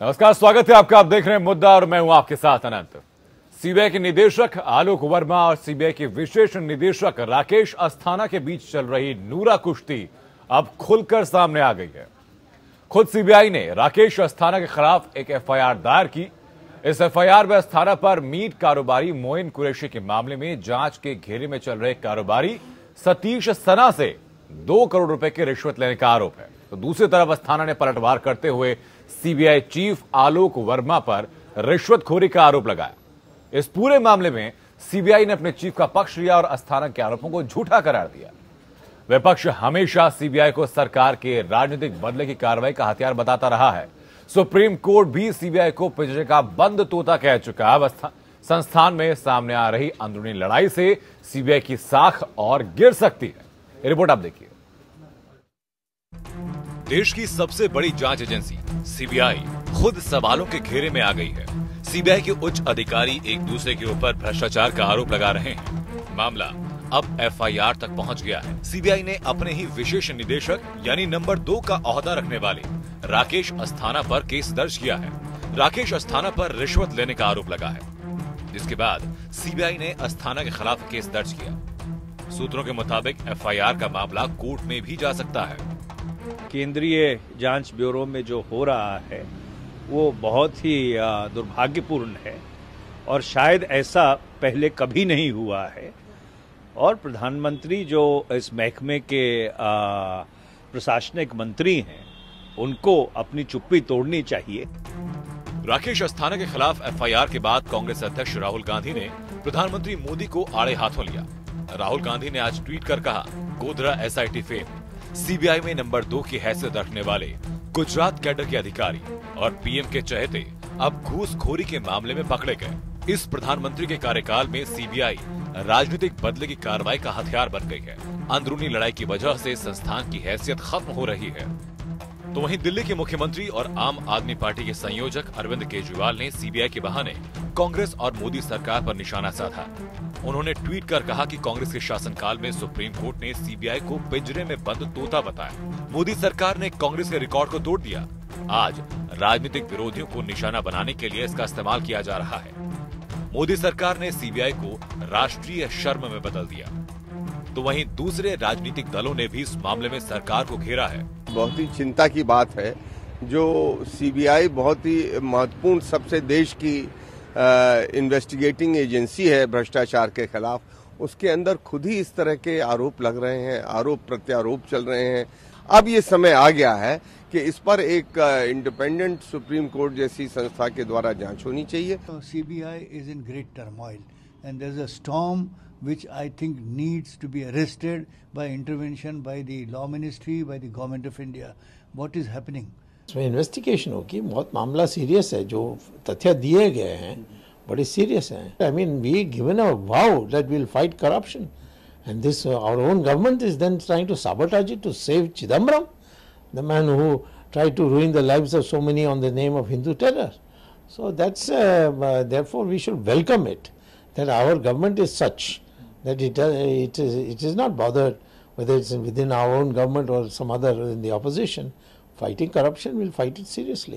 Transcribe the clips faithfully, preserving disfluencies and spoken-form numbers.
नमस्कार, स्वागत है आपका। आप देख रहे हैं मुद्दा और मैं हूं आपके साथ अनंत। सीबीआई के निदेशक आलोक वर्मा और सीबीआई के विशेष निदेशक राकेश अस्थाना के बीच चल रही नूरा कुश्ती अब खुलकर सामने आ गई है। खुद सीबीआई ने राकेश अस्थाना के खिलाफ एक एफआईआर दायर की। इस एफआईआर में अस्थाना पर मीट कारोबारी मोइन कुरैशी के मामले में जांच के घेरे में चल रहे कारोबारी सतीश सना से दो करोड़ रुपए की रिश्वत लेने का आरोप है। तो दूसरी तरफ अस्थाना ने पलटवार करते हुए सीबीआई चीफ आलोक वर्मा पर रिश्वतखोरी का आरोप लगाया। इस पूरे मामले में सीबीआई ने अपने चीफ का पक्ष लिया और अस्थाना के आरोपों को झूठा करार दिया। विपक्ष हमेशा सीबीआई को सरकार के राजनीतिक बदले की कार्रवाई का हथियार बताता रहा है। सुप्रीम कोर्ट भी सीबीआई को पिंजरे का बंद तोता कह चुका है। संस्थान में सामने आ रही अंदरूनी लड़ाई से सीबीआई की साख और गिर सकती है। ये रिपोर्ट आप देखिए। देश की सबसे बड़ी जांच एजेंसी सीबीआई खुद सवालों के घेरे में आ गई है। सीबीआई के उच्च अधिकारी एक दूसरे के ऊपर भ्रष्टाचार का आरोप लगा रहे हैं। मामला अब एफआईआर तक पहुंच गया है। सीबीआई ने अपने ही विशेष निदेशक यानी नंबर दो का ओहदा रखने वाले राकेश अस्थाना पर केस दर्ज किया है। राकेश अस्थाना पर रिश्वत लेने का आरोप लगा है, जिसके बाद सीबीआई ने अस्थाना के खिलाफ केस दर्ज किया। सूत्रों के मुताबिक एफआईआर का मामला कोर्ट में भी जा सकता है। केंद्रीय जांच ब्यूरो में जो हो रहा है वो बहुत ही दुर्भाग्यपूर्ण है और शायद ऐसा पहले कभी नहीं हुआ है। और प्रधानमंत्री जो इस महकमे के प्रशासनिक मंत्री हैं, उनको अपनी चुप्पी तोड़नी चाहिए। राकेश अस्थाना के खिलाफ एफआईआर के बाद कांग्रेस अध्यक्ष राहुल गांधी ने प्रधानमंत्री मोदी को आड़े हाथों लिया। राहुल गांधी ने आज ट्वीट कर कहा, गोधरा एसआईटी फेम, सीबीआई में नंबर दो की हैसियत रखने वाले गुजरात कैडर के अधिकारी और पीएम के चहेते अब घूसखोरी के मामले में पकड़े गए। इस प्रधानमंत्री के कार्यकाल में सीबीआई राजनीतिक बदले की कार्रवाई का हथियार बन गई है। अंदरूनी लड़ाई की वजह से संस्थान की हैसियत खत्म हो रही है। तो वहीं दिल्ली के मुख्यमंत्री और आम आदमी पार्टी के संयोजक अरविंद केजरीवाल ने सीबीआई के बहाने कांग्रेस और मोदी सरकार पर निशाना साधा। उन्होंने ट्वीट कर कहा कि कांग्रेस के शासनकाल में सुप्रीम कोर्ट ने सीबीआई को पिंजरे में बंद तोता बताया। मोदी सरकार ने कांग्रेस के रिकॉर्ड को तोड़ दिया। आज राजनीतिक विरोधियों को निशाना बनाने के लिए इसका इस्तेमाल किया जा रहा है। मोदी सरकार ने सीबीआई को राष्ट्रीय शर्म में बदल दिया। तो वहीं दूसरे राजनीतिक दलों ने भी इस मामले में सरकार को घेरा है। बहुत ही चिंता की बात है जो सीबीआई बहुत ही महत्वपूर्ण सबसे देश की इन्वेस्टिगेटिंग एजेंसी है भ्रष्टाचार के खिलाफ, उसके अंदर खुद ही इस तरह के आरोप लग रहे हैं, आरोप प्रत्यारोप चल रहे हैं। अब ये समय आ गया है कि इस पर एक इंडिपेंडेंट सुप्रीम कोर्ट जैसी संस्था के द्वारा जांच होनी चाहिए। CBI is in great turmoil and there is a storm which I think needs to be arrested by intervention by the law ministry, by the government of India. What is happening? इसमें investigation होगी। बहुत मामला serious है, जो तथ्य दिए गए हैं बड़े सीरियस हैं। I mean, we given a vow that we'll fight corruption, and this uh, our own government is then trying to sabotage it to save Chidambaram, the man who tried to ruin the lives of so many on the name of Hindu terror. So that's uh, uh, therefore we should welcome it, that our government is such that it, uh, it, is, it is not bothered whether it's within our own government or some other in the opposition. Fighting corruption, we'll fight it seriously.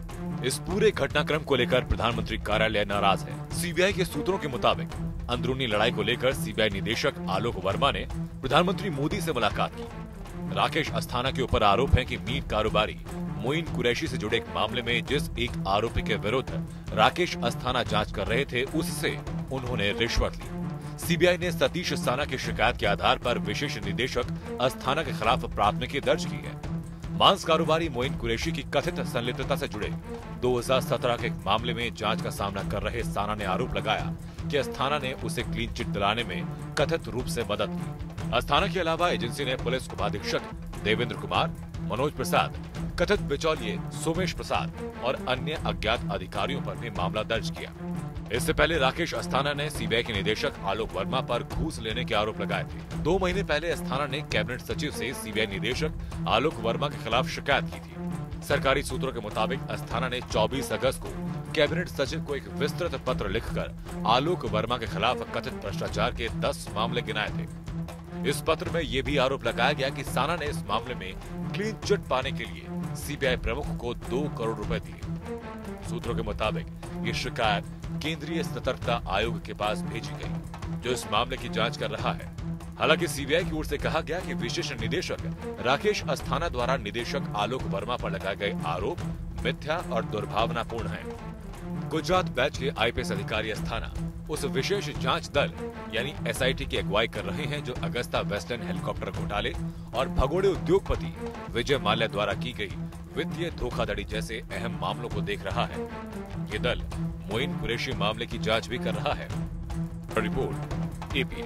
इस पूरे घटनाक्रम को लेकर प्रधानमंत्री कार्यालय नाराज है। CBI के सूत्रों के मुताबिक अंदरूनी लड़ाई को लेकर सीबीआई निदेशक आलोक वर्मा ने प्रधानमंत्री मोदी से मुलाकात की। राकेश अस्थाना के ऊपर आरोप है कि मीट कारोबारी मोइन कुरैशी से जुड़े एक मामले में जिस एक आरोपी के विरुद्ध राकेश अस्थाना जांच कर रहे थे, उससे उन्होंने रिश्वत ली। सीबीआई ने सतीश सना की शिकायत के आधार पर विशेष निदेशक अस्थाना के खिलाफ प्राथमिकी दर्ज की है। मांस कारोबारी मोइन कुरैशी की कथित संलिप्तता से जुड़े दो हज़ार सत्रह के एक मामले में जांच का सामना कर रहे सना ने आरोप लगाया कि अस्थाना ने उसे क्लीन चिट दिलाने में कथित रूप से मदद की। अस्थाना के अलावा एजेंसी ने पुलिस उपाधीक्षक देवेंद्र कुमार, मनोज प्रसाद, कथित बिचौलिए सोमेश प्रसाद और अन्य अज्ञात अधिकारियों पर भी मामला दर्ज किया। इससे पहले राकेश अस्थाना ने सीबीआई के निदेशक आलोक वर्मा पर घूस लेने के आरोप लगाए थे। दो महीने पहले अस्थाना ने कैबिनेट सचिव से सीबीआई निदेशक आलोक वर्मा के खिलाफ शिकायत की थी। सरकारी सूत्रों के मुताबिक अस्थाना ने चौबीस अगस्त को कैबिनेट सचिव को एक विस्तृत पत्र लिखकर आलोक वर्मा के खिलाफ कथित भ्रष्टाचार के दस मामले गिनाए थे। इस पत्र में यह भी आरोप लगाया गया कि साना ने इस मामले में क्लीन चिट पाने के लिए सीबीआई प्रमुख को दो करोड़ रुपए दिए। सूत्रों के मुताबिक ये शिकायत केंद्रीय सतर्कता आयोग के पास भेजी गई, जो इस मामले की जांच कर रहा है। हालांकि सीबीआई की ओर से कहा गया कि विशेष निदेशक राकेश अस्थाना द्वारा निदेशक आलोक वर्मा पर लगाए गए आरोप मिथ्या और दुर्भावनापूर्ण हैं। गुजरात बैच के आईपीएस अधिकारी अस्थाना उस विशेष जांच दल यानी एसआईटी की अगुवाई कर रहे हैं जो अगस्ता वेस्टलैंड हेलीकॉप्टर घोटाले और भगोड़े उद्योगपति विजय माल्या द्वारा की गई वित्तीय धोखाधड़ी जैसे अहम मामलों को देख रहा है। ये दल मोइन कुरैशी मामले की जांच भी कर रहा है। Report APN.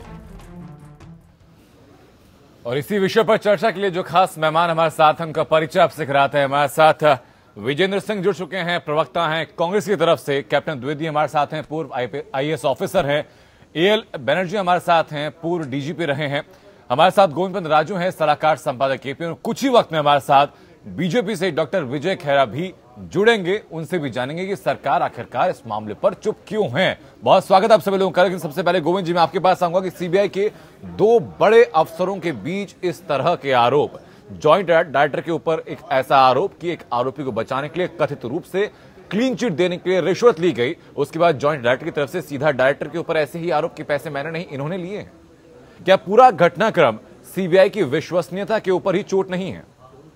और इसी विषय पर चर्चा के लिए जो खास मेहमान हमारे साथ हैं उनका परिचय आपसे कराते हैं। हमारे साथ विजेंद्र सिंह जुड़ चुके हैं, प्रवक्ता हैं कांग्रेस की तरफ से। कैप्टन द्विवेदी हमारे साथ हैं, पूर्व आईएएस ऑफिसर हैं। एएल बनर्जी हमारे साथ हैं, पूर्व डीजीपी रहे हैं। हमारे साथ गोविंद राजू हैं, सलाहकार संपादक एपी। और कुछ ही वक्त में हमारे साथ बीजेपी से डॉक्टर विजय खैरा भी जुड़ेंगे। उनसे भी जानेंगे कि सरकार आखिरकार इस मामले पर चुप क्यों है। बहुत स्वागत आप सभी लोगों का। लेकिन सबसे पहले गोविंद जी, मैं आपके पास आऊंगा कि सीबीआई के दो बड़े अफसरों के बीच इस तरह के आरोप, जॉइंट डायरेक्टर के ऊपर एक ऐसा आरोप कि एक आरोपी को बचाने के लिए कथित रूप से क्लीन चिट देने के लिए रिश्वत ली गई, उसके बाद जॉइंट डायरेक्टर की तरफ से सीधा डायरेक्टर के ऊपर ऐसे ही आरोप के पैसे मैंने नहीं इन्होंने लिए हैं। क्या पूरा घटनाक्रम सीबीआई की विश्वसनीयता के ऊपर ही चोट नहीं है?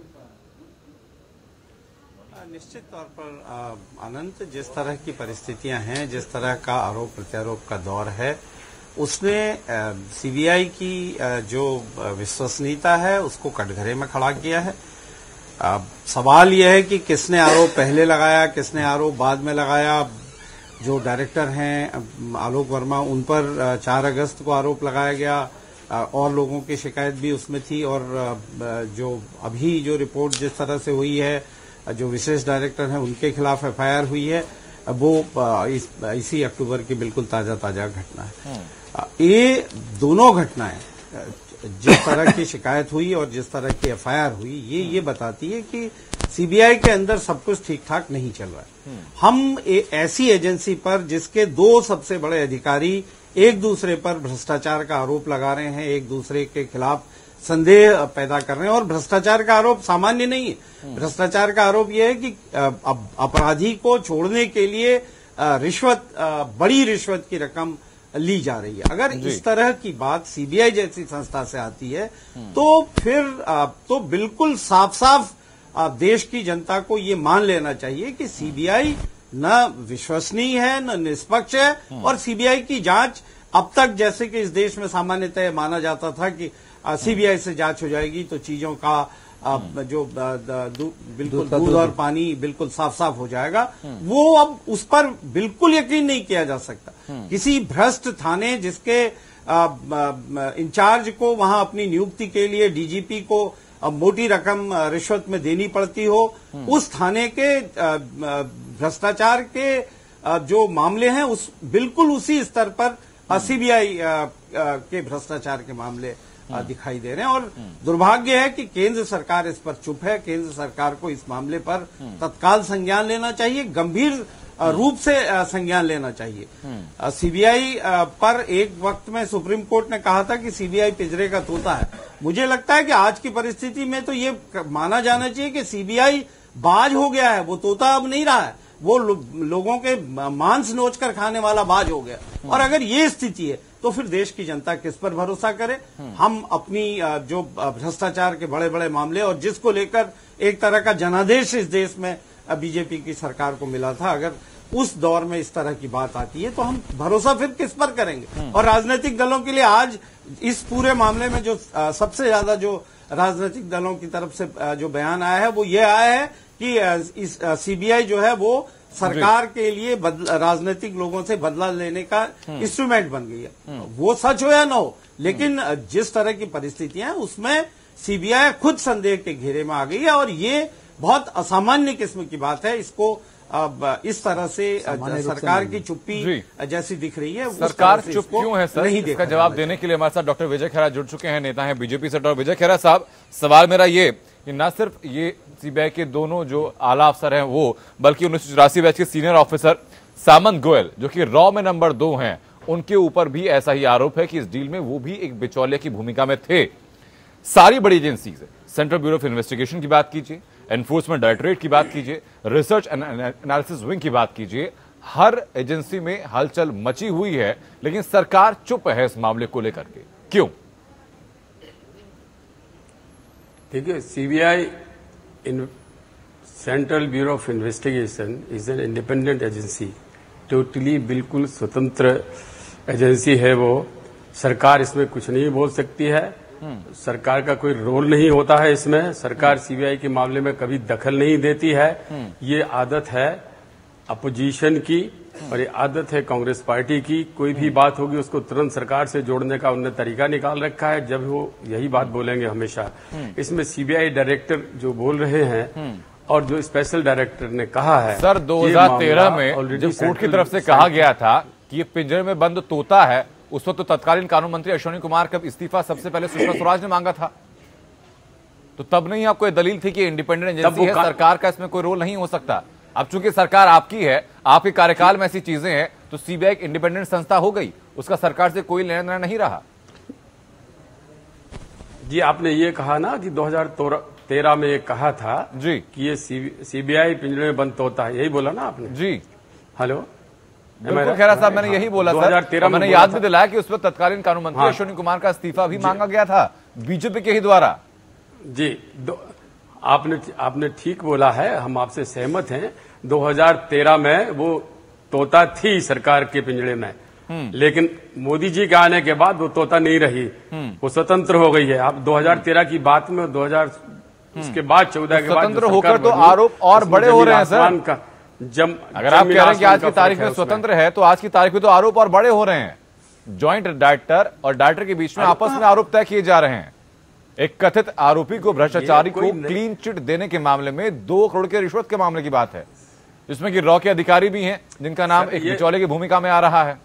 निश्चित तौर पर अनंत, जिस तरह की परिस्थितियां हैं, जिस तरह का आरोप प्रत्यारोप का दौर है, उसने सीबीआई की जो विश्वसनीयता है उसको कटघरे में खड़ा किया है। सवाल यह है कि किसने आरोप पहले लगाया, किसने आरोप बाद में लगाया। जो डायरेक्टर हैं आलोक वर्मा, उन पर चार अगस्त को आरोप लगाया गया और लोगों की शिकायत भी उसमें थी। और जो अभी जो रिपोर्ट जिस तरह से हुई है, जो विशेष डायरेक्टर हैं उनके खिलाफ एफआईआर हुई है, वो इस, इसी अक्टूबर की बिल्कुल ताजा ताजा घटना है। ये दोनों घटनाएं, जिस तरह की शिकायत हुई और जिस तरह की एफआईआर हुई, ये ये बताती है कि सीबीआई के अंदर सब कुछ ठीक ठाक नहीं चल रहा है। हम ए, ऐसी एजेंसी पर जिसके दो सबसे बड़े अधिकारी एक दूसरे पर भ्रष्टाचार का आरोप लगा रहे हैं, एक दूसरे के खिलाफ संदेह पैदा कर रहे हैं। और भ्रष्टाचार का आरोप सामान्य नहीं है। भ्रष्टाचार का आरोप यह है कि अपराधी को छोड़ने के लिए रिश्वत, बड़ी रिश्वत की रकम ली जा रही है। अगर इस तरह की बात सीबीआई जैसी संस्था से आती है तो फिर तो बिल्कुल साफ साफ देश की जनता को ये मान लेना चाहिए कि सीबीआई न विश्वसनीय है, न निष्पक्ष है। और सीबीआई की जांच अब तक, जैसे कि इस देश में सामान्यतः माना जाता था कि सीबीआई से जांच हो जाएगी तो चीजों का जो बिल्कुल दूध और पानी बिल्कुल साफ साफ हो जाएगा, वो अब उस पर बिल्कुल यकीन नहीं किया जा सकता। किसी भ्रष्ट थाने जिसके इंचार्ज को वहां अपनी नियुक्ति के लिए डीजीपी को मोटी रकम रिश्वत में देनी पड़ती हो, उस थाने के भ्रष्टाचार के जो मामले हैं उस बिल्कुल उसी स्तर पर सीबीआई के भ्रष्टाचार के मामले दिखाई दे रहे हैं। और दुर्भाग्य है कि केंद्र सरकार इस पर चुप है। केंद्र सरकार को इस मामले पर तत्काल संज्ञान लेना चाहिए, गंभीर रूप से संज्ञान लेना चाहिए। सीबीआई पर एक वक्त में सुप्रीम कोर्ट ने कहा था कि सीबीआई पिंजरे का तोता है। मुझे लगता है कि आज की परिस्थिति में तो ये माना जाना चाहिए कि सीबीआई बाज हो गया है, वो तोता अब नहीं रहा है, वो लो, लोगों के मांस नोच कर खाने वाला बाज हो गया। और अगर ये स्थिति है तो फिर देश की जनता किस पर भरोसा करे। हम अपनी जो भ्रष्टाचार के बड़े बड़े मामले और जिसको लेकर एक तरह का जनादेश इस देश में बीजेपी की सरकार को मिला था, अगर उस दौर में इस तरह की बात आती है तो हम भरोसा फिर किस पर करेंगे। और राजनीतिक दलों के लिए आज इस पूरे मामले में जो सबसे ज्यादा जो राजनीतिक दलों की तरफ से जो बयान आया है वो ये आया है कि इस सीबीआई जो है वो सरकार के लिए राजनीतिक लोगों से बदला लेने का इंस्ट्रूमेंट बन गई है। वो सच हो या न हो, लेकिन जिस तरह की परिस्थितियां हैं उसमें सीबीआई खुद संदेह के घेरे में आ गई है। और ये बहुत असामान्य किस्म की बात है। इसको अब इस तरह से सरकार की चुप्पी जैसी दिख रही है। सरकार चुप क्यों है सर, इसका जवाब देने के लिए हमारे साथ डॉक्टर विजय खैरा जुड़ चुके हैं, नेता हैं बीजेपी से। डॉक्टर विजय खैरा साहब, सवाल मेरा ये कि न सिर्फ ये सीबीआई के दोनों जो आला अफसर हैं वो, बल्कि उन्नीस सौ चौरासी बैच के सीनियर ऑफिसर सामंत गोयल जो कि रॉ में नंबर दो हैं, उनके ऊपर भी ऐसा ही आरोप है कि इस डील में वो भी एक बिचौलिया की भूमिका में थे। सारी बड़ी एजेंसी से, सेंट्रल ब्यूरो ऑफ इन्वेस्टिगेशन की बात कीजिए, एनफोर्समेंट डायरेक्टरेट की बात कीजिए, रिसर्च एंड एनालिसिस विंग की बात कीजिए, हर एजेंसी में हलचल मची हुई है, लेकिन सरकार चुप है इस मामले को लेकर के। क्यों? देखिए, CBI in central bureau of investigation is an independent agency, totally बिल्कुल स्वतंत्र एजेंसी है। वो सरकार इसमें कुछ नहीं बोल सकती है, सरकार का कोई रोल नहीं होता है इसमें। सरकार सीबीआई के मामले में कभी दखल नहीं देती है। ये आदत है अपोजिशन की और ये आदत है कांग्रेस पार्टी की। कोई भी बात होगी उसको तुरंत सरकार से जोड़ने का उन्होंने तरीका निकाल रखा है, जब वो यही बात बोलेंगे हमेशा। इसमें सीबीआई डायरेक्टर जो बोल रहे हैं और जो स्पेशल डायरेक्टर ने कहा है, सर दो हज़ार तेरह में जब कोर्ट की तरफ से कहा गया था कि ये पिंजरे में बंद तोता है, उस वक्त तो तत्कालीन कानून मंत्री अश्विनी कुमार का इस्तीफा सबसे पहले सुषमा स्वराज ने मांगा था। तो तब नहीं आपको ये दलील थी कि इंडिपेंडेंट एजेंसी है, सरकार का इसमें कोई रोल नहीं हो सकता। अब चूंकि सरकार आपकी है, आपके कार्यकाल में ऐसी चीजें हैं, तो सीबीआई एक इंडिपेंडेंट संस्था हो गई, उसका सरकार से कोई लेना देना नहीं रहा। जी, आपने ये कहा ना कि दो हज़ार तेरह में ये कहा था जी कि ये सीबीआई पिंजरे में बंद होता है, यही बोला ना आपने? जी हेलो, बिल्कुल खेरा साहब, मैंने यही बोला सर। मैंने याद भी दिलाया कि उस पर तत्कालीन कानून मंत्री हाँ। अश्विनी कुमार का इस्तीफा भी मांगा गया था बीजेपी के ही द्वारा। जी, आपने आपने ठीक बोला है, हम आपसे सहमत हैं। दो हज़ार तेरह में वो तोता थी सरकार के पिंजरे में, लेकिन मोदी जी के आने के बाद वो तोता नहीं रही, वो स्वतंत्र हो गई है। आप दो हज़ार तेरह की बात में दो हज़ार उसके बाद चौदह के बाद स्वतंत्र होकर तो आरोप और बड़े हो रहे हैं सर। का जम, अगर आप कह रहे हैं कि आज की तारीख में स्वतंत्र है, तो आज की तारीख में तो आरोप और बड़े हो रहे हैं। ज्वाइंट डायरेक्टर और डायरेक्टर के बीच में आपस में आरोप तय किए जा रहे हैं। एक कथित आरोपी को भ्रष्टाचारी को क्लीन चिट देने के मामले में दो करोड़ के रिश्वत के मामले की बात है, जिसमें कि रॉ के अधिकारी भी हैं जिनका नाम एक बिचौले की भूमिका में आ रहा है।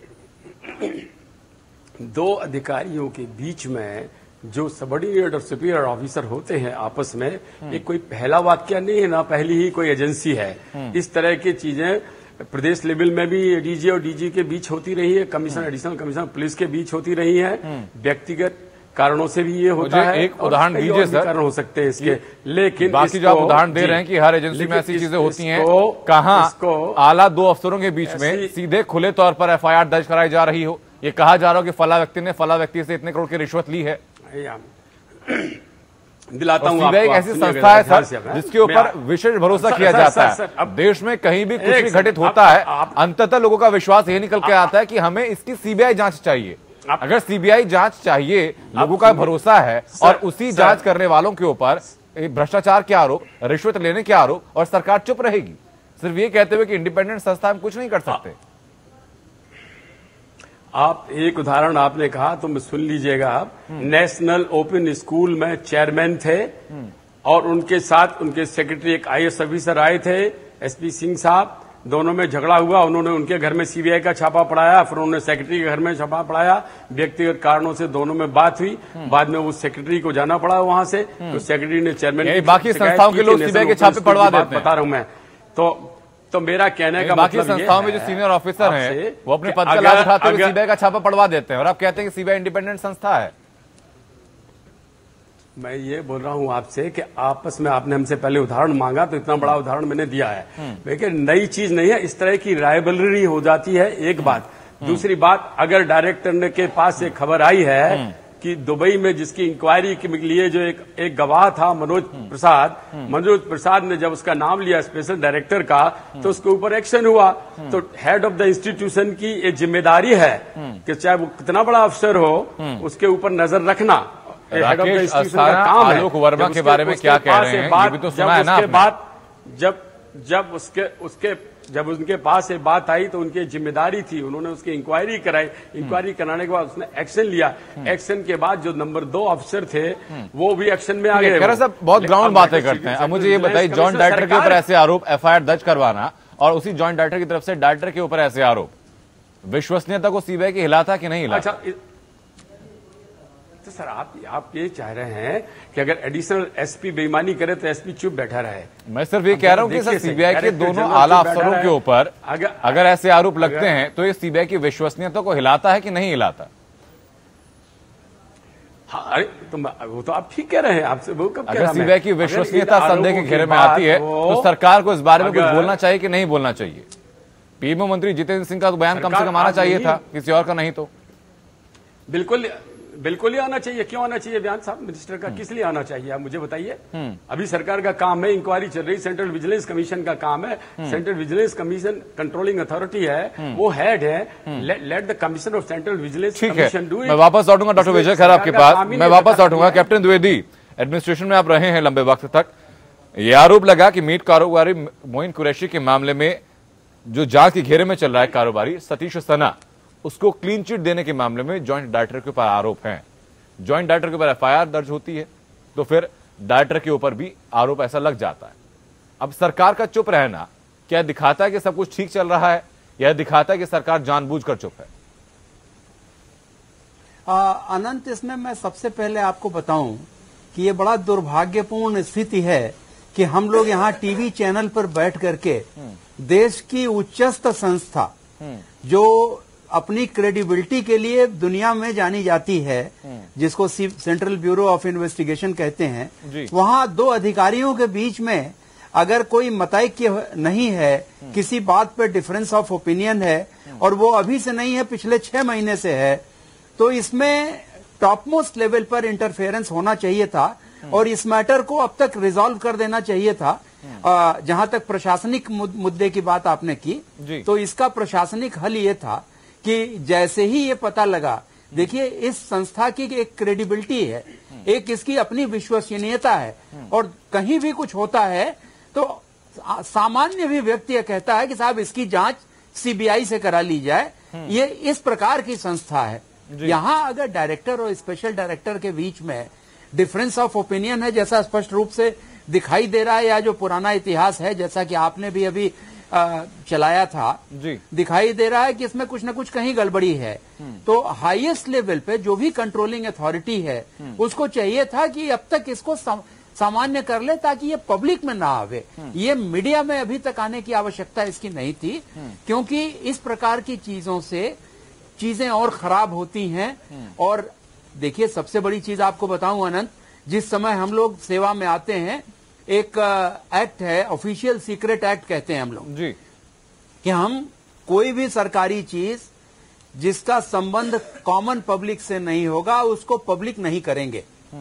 दो अधिकारियों के बीच में जो सबऑर्डिनेट और सुपीरियर ऑफिसर होते हैं आपस में, ये कोई पहला वाक्य नहीं है, ना पहली ही कोई एजेंसी है। इस तरह की चीजें प्रदेश लेवल में भी डीजी और डीजी के बीच होती रही है, कमिश्नर एडिशनल कमिश्नर पुलिस के बीच होती रही है। व्यक्तिगत कारणों से भी ये होता है। एक उदाहरण दीजिए सर। कारण हो सकते हैं इसके, लेकिन बाकी जो आप उदाहरण दे रहे हैं कि हर एजेंसी में ऐसी चीजें होती हैं, कहां आला दो अफसरों के बीच में सीधे खुले तौर पर एफआईआर दर्ज कराई जा रही हो, ये कहा जा रहा हो कि फला व्यक्ति ने फला व्यक्ति से इतने करोड़ की रिश्वत ली है। दिलाता हूं सीबीआई एक ऐसी संस्था है सर जिसके ऊपर विशेष भरोसा किया जाता है। अब देश में कहीं भी कुछ भी घटित होता है, अंततः लोगों का विश्वास यही निकल के आता है कि हमें इसकी सीबीआई जांच चाहिए। अगर सीबीआई जांच चाहिए, लोगों का भरोसा है, और उसी जांच करने वालों के ऊपर भ्रष्टाचार के आरोप, रिश्वत लेने के आरोप, और सरकार चुप रहेगी सिर्फ ये कहते हुए कि इंडिपेंडेंट संस्था हम कुछ नहीं कर सकते। आप एक उदाहरण आपने कहा तो मैं सुन लीजिएगा। आप नेशनल ओपन स्कूल में चेयरमैन थे और उनके साथ उनके सेक्रेटरी एक आईएएस ऑफिसर आए थे, एसपी सिंह साहब। दोनों में झगड़ा हुआ, उन्होंने उनके घर में सीबीआई का छापा पड़ाया, फिर उन्होंने सेक्रेटरी के घर में छापा पड़ाया। व्यक्तिगत कारणों से दोनों में बात हुई, बाद में वो सेक्रेटरी को जाना पड़ा वहां से, तो सेक्रेटरी ने चेयरमैन बाकी संस्थाओं के लोग सीबीआई के छापे पड़वा देते हैं, बता रहा हूं मैं। तो तो मेरा कहने का बाकी मतलब संस्थाओं में जो सीनियर ऑफिसर हैं वो अपने पद का लाभ उठाते हुए सीबीआई का छापा पड़वा देते हैं, और आप कहते हैं कि सीबीआई इंडिपेंडेंट संस्था है। मैं ये बोल रहा हूं आपसे कि आपस में आपने हमसे पहले उदाहरण मांगा तो इतना बड़ा उदाहरण मैंने दिया है, लेकिन नई चीज नहीं है। इस तरह की राइवलरी हो जाती है, एक बात। दूसरी बात, अगर डायरेक्टर ने के पास एक खबर आई है कि दुबई में जिसकी इंक्वायरी के लिए जो एक एक गवाह था मनोज प्रसाद, मनोज प्रसाद ने जब उसका नाम लिया स्पेशल डायरेक्टर का, तो उसके ऊपर एक्शन हुआ। तो हेड ऑफ द इंस्टीट्यूशन की एक जिम्मेदारी है कि चाहे वो कितना बड़ा अफसर हो, उसके ऊपर नजर रखना। राकेश अस्थाना आलोक वर्मा के बारे में क्या कह रहे हैं, ये भी तो सुना है ना आपने। बात जब जब उसके उसके जब उनके पास ये बात आई तो उनकी जिम्मेदारी थी, उन्होंने उसकी इंक्वायरी कराई। इंक्वायरी कराने के बाद उसने एक्शन लिया। एक्शन के बाद जो नंबर दो अफसर थे वो भी एक्शन में आ गए। खैर साहब बहुत ग्राउंड बातें करते हैं। अब मुझे ये बताइए, जॉइंट डायरेक्टर के ऊपर ऐसे आरोप, एफआईआर दर्ज करवाना, और उसी जॉइंट डायरेक्टर की तरफ से डायरेक्टर के ऊपर ऐसे आरोप, विश्वसनीयता को सीबीआई की हिला था कि नहीं हिला? अच्छा, तो सर आप आप ये चाह रहे हैं कि अगर एडिशनल एसपी बेईमानी करे तो एसपी चुप बैठा रहे? मैं सिर्फ ये कह रहा हूं कि सर सीबीआई के दोनों आला अफसरों के ऊपर अगर, अगर ऐसे आरोप लगते हैं तो ये सीबीआई की विश्वसनीयता को हिलाता है कि नहीं हिलाता? हाँ, अरे तो वो तो आप ठीक कह रहे हैं, आपसे वो कब कह अगर रहा मैं? सीबीआई की विश्वसनीयता अगर इन संदेह के आरोपों घेरे में बाद आती है वो- तो सरकार को इस बारे में कुछ अगर- बोलना चाहिए कि नहीं बोलना चाहिए? पीएमओ मंत्री जितेंद्र सिंह का तो बयान कम से सरकार कम आना आज चाहिए नहीं- था, किसी और का नहीं तो। बिल्कुल बिल्कुल ही आना चाहिए। क्यों आना चाहिए बयान साहब मिनिस्टर का? किस लिए आना चाहिए आप मुझे बताइए। अभी सरकार का काम है, इंक्वायरी चल रही, सेंट्रल विजिलेंस कमीशन का काम है। Central vigilance commission controlling authority है, वो हेड है। Let the commission of central vigilance ठीक है, कमीशन डू इट। मैं वापस लौटूंगा डॉक्टर इसमें विजय खैर आपके सरकार का पास। काम ही मैं नहीं वापस करता लौटूंगा। है। कैप्टन द्विवेदी, एडमिनिस्ट्रेशन में आप रहे हैं लंबे वक्त तक, ये आरोप लगा कि मीट कारोबारी मोइन कुरैशी के मामले में जो जांच के घेरे में चल रहा है कारोबारी सतीश सना, उसको क्लीन चिट देने के मामले में ज्वाइंट डायरेक्टर के ऊपर आरोप है। ज्वाइंट डायरेक्टर के ऊपर एफआईआर दर्ज होती है तो फिर डायरेक्टर के ऊपर भी आरोप ऐसा लग जाता है। अब सरकार का चुप रहना क्या दिखाता है कि सब कुछ ठीक चल रहा है, यह दिखाता है कि सरकार जानबूझकर चुप है? आ, अनंत, इसमें मैं सबसे पहले आपको बताऊं कि ये बड़ा दुर्भाग्यपूर्ण स्थिति है कि हम लोग यहाँ टीवी चैनल पर बैठ करके देश की उच्चस्थ संस्था जो अपनी क्रेडिबिलिटी के लिए दुनिया में जानी जाती है, जिसको सेंट्रल ब्यूरो ऑफ इन्वेस्टिगेशन कहते हैं, वहां दो अधिकारियों के बीच में अगर कोई मतैक्य नहीं है, किसी बात पे डिफरेंस ऑफ ओपिनियन है, और वो अभी से नहीं है, पिछले छह महीने से है, तो इसमें टॉप मोस्ट लेवल पर इंटरफेरेंस होना चाहिए था और इस मैटर को अब तक रिजॉल्व कर देना चाहिए था। जहां तक प्रशासनिक मुद्दे की बात आपने की, तो इसका प्रशासनिक हल ये था कि जैसे ही ये पता लगा, देखिए इस संस्था की एक क्रेडिबिलिटी है, एक इसकी अपनी विश्वसनीयता है, और कहीं भी कुछ होता है तो सामान्य भी व्यक्ति यह कहता है कि साहब इसकी जांच सीबीआई से करा ली जाए। ये इस प्रकार की संस्था है। यहां अगर डायरेक्टर और स्पेशल डायरेक्टर के बीच में डिफरेंस ऑफ ओपिनियन है, जैसा स्पष्ट रूप से दिखाई दे रहा है, या जो पुराना इतिहास है जैसा कि आपने भी अभी आ, चलाया था, जी। दिखाई दे रहा है कि इसमें कुछ न कुछ कहीं गड़बड़ी है, तो हाईएस्ट लेवल पे जो भी कंट्रोलिंग अथॉरिटी है उसको चाहिए था कि अब तक इसको सम, सामान्य कर ले ताकि ये पब्लिक में ना आवे। ये मीडिया में अभी तक आने की आवश्यकता इसकी नहीं थी, क्योंकि इस प्रकार की चीजों से चीजें और खराब होती हैं। और देखिए, सबसे बड़ी चीज आपको बताऊं अनंत, जिस समय हम लोग सेवा में आते हैं, एक एक्ट है, ऑफिशियल सीक्रेट एक्ट कहते हैं हम लोग जी, कि हम कोई भी सरकारी चीज जिसका संबंध कॉमन पब्लिक से नहीं होगा उसको पब्लिक नहीं करेंगे।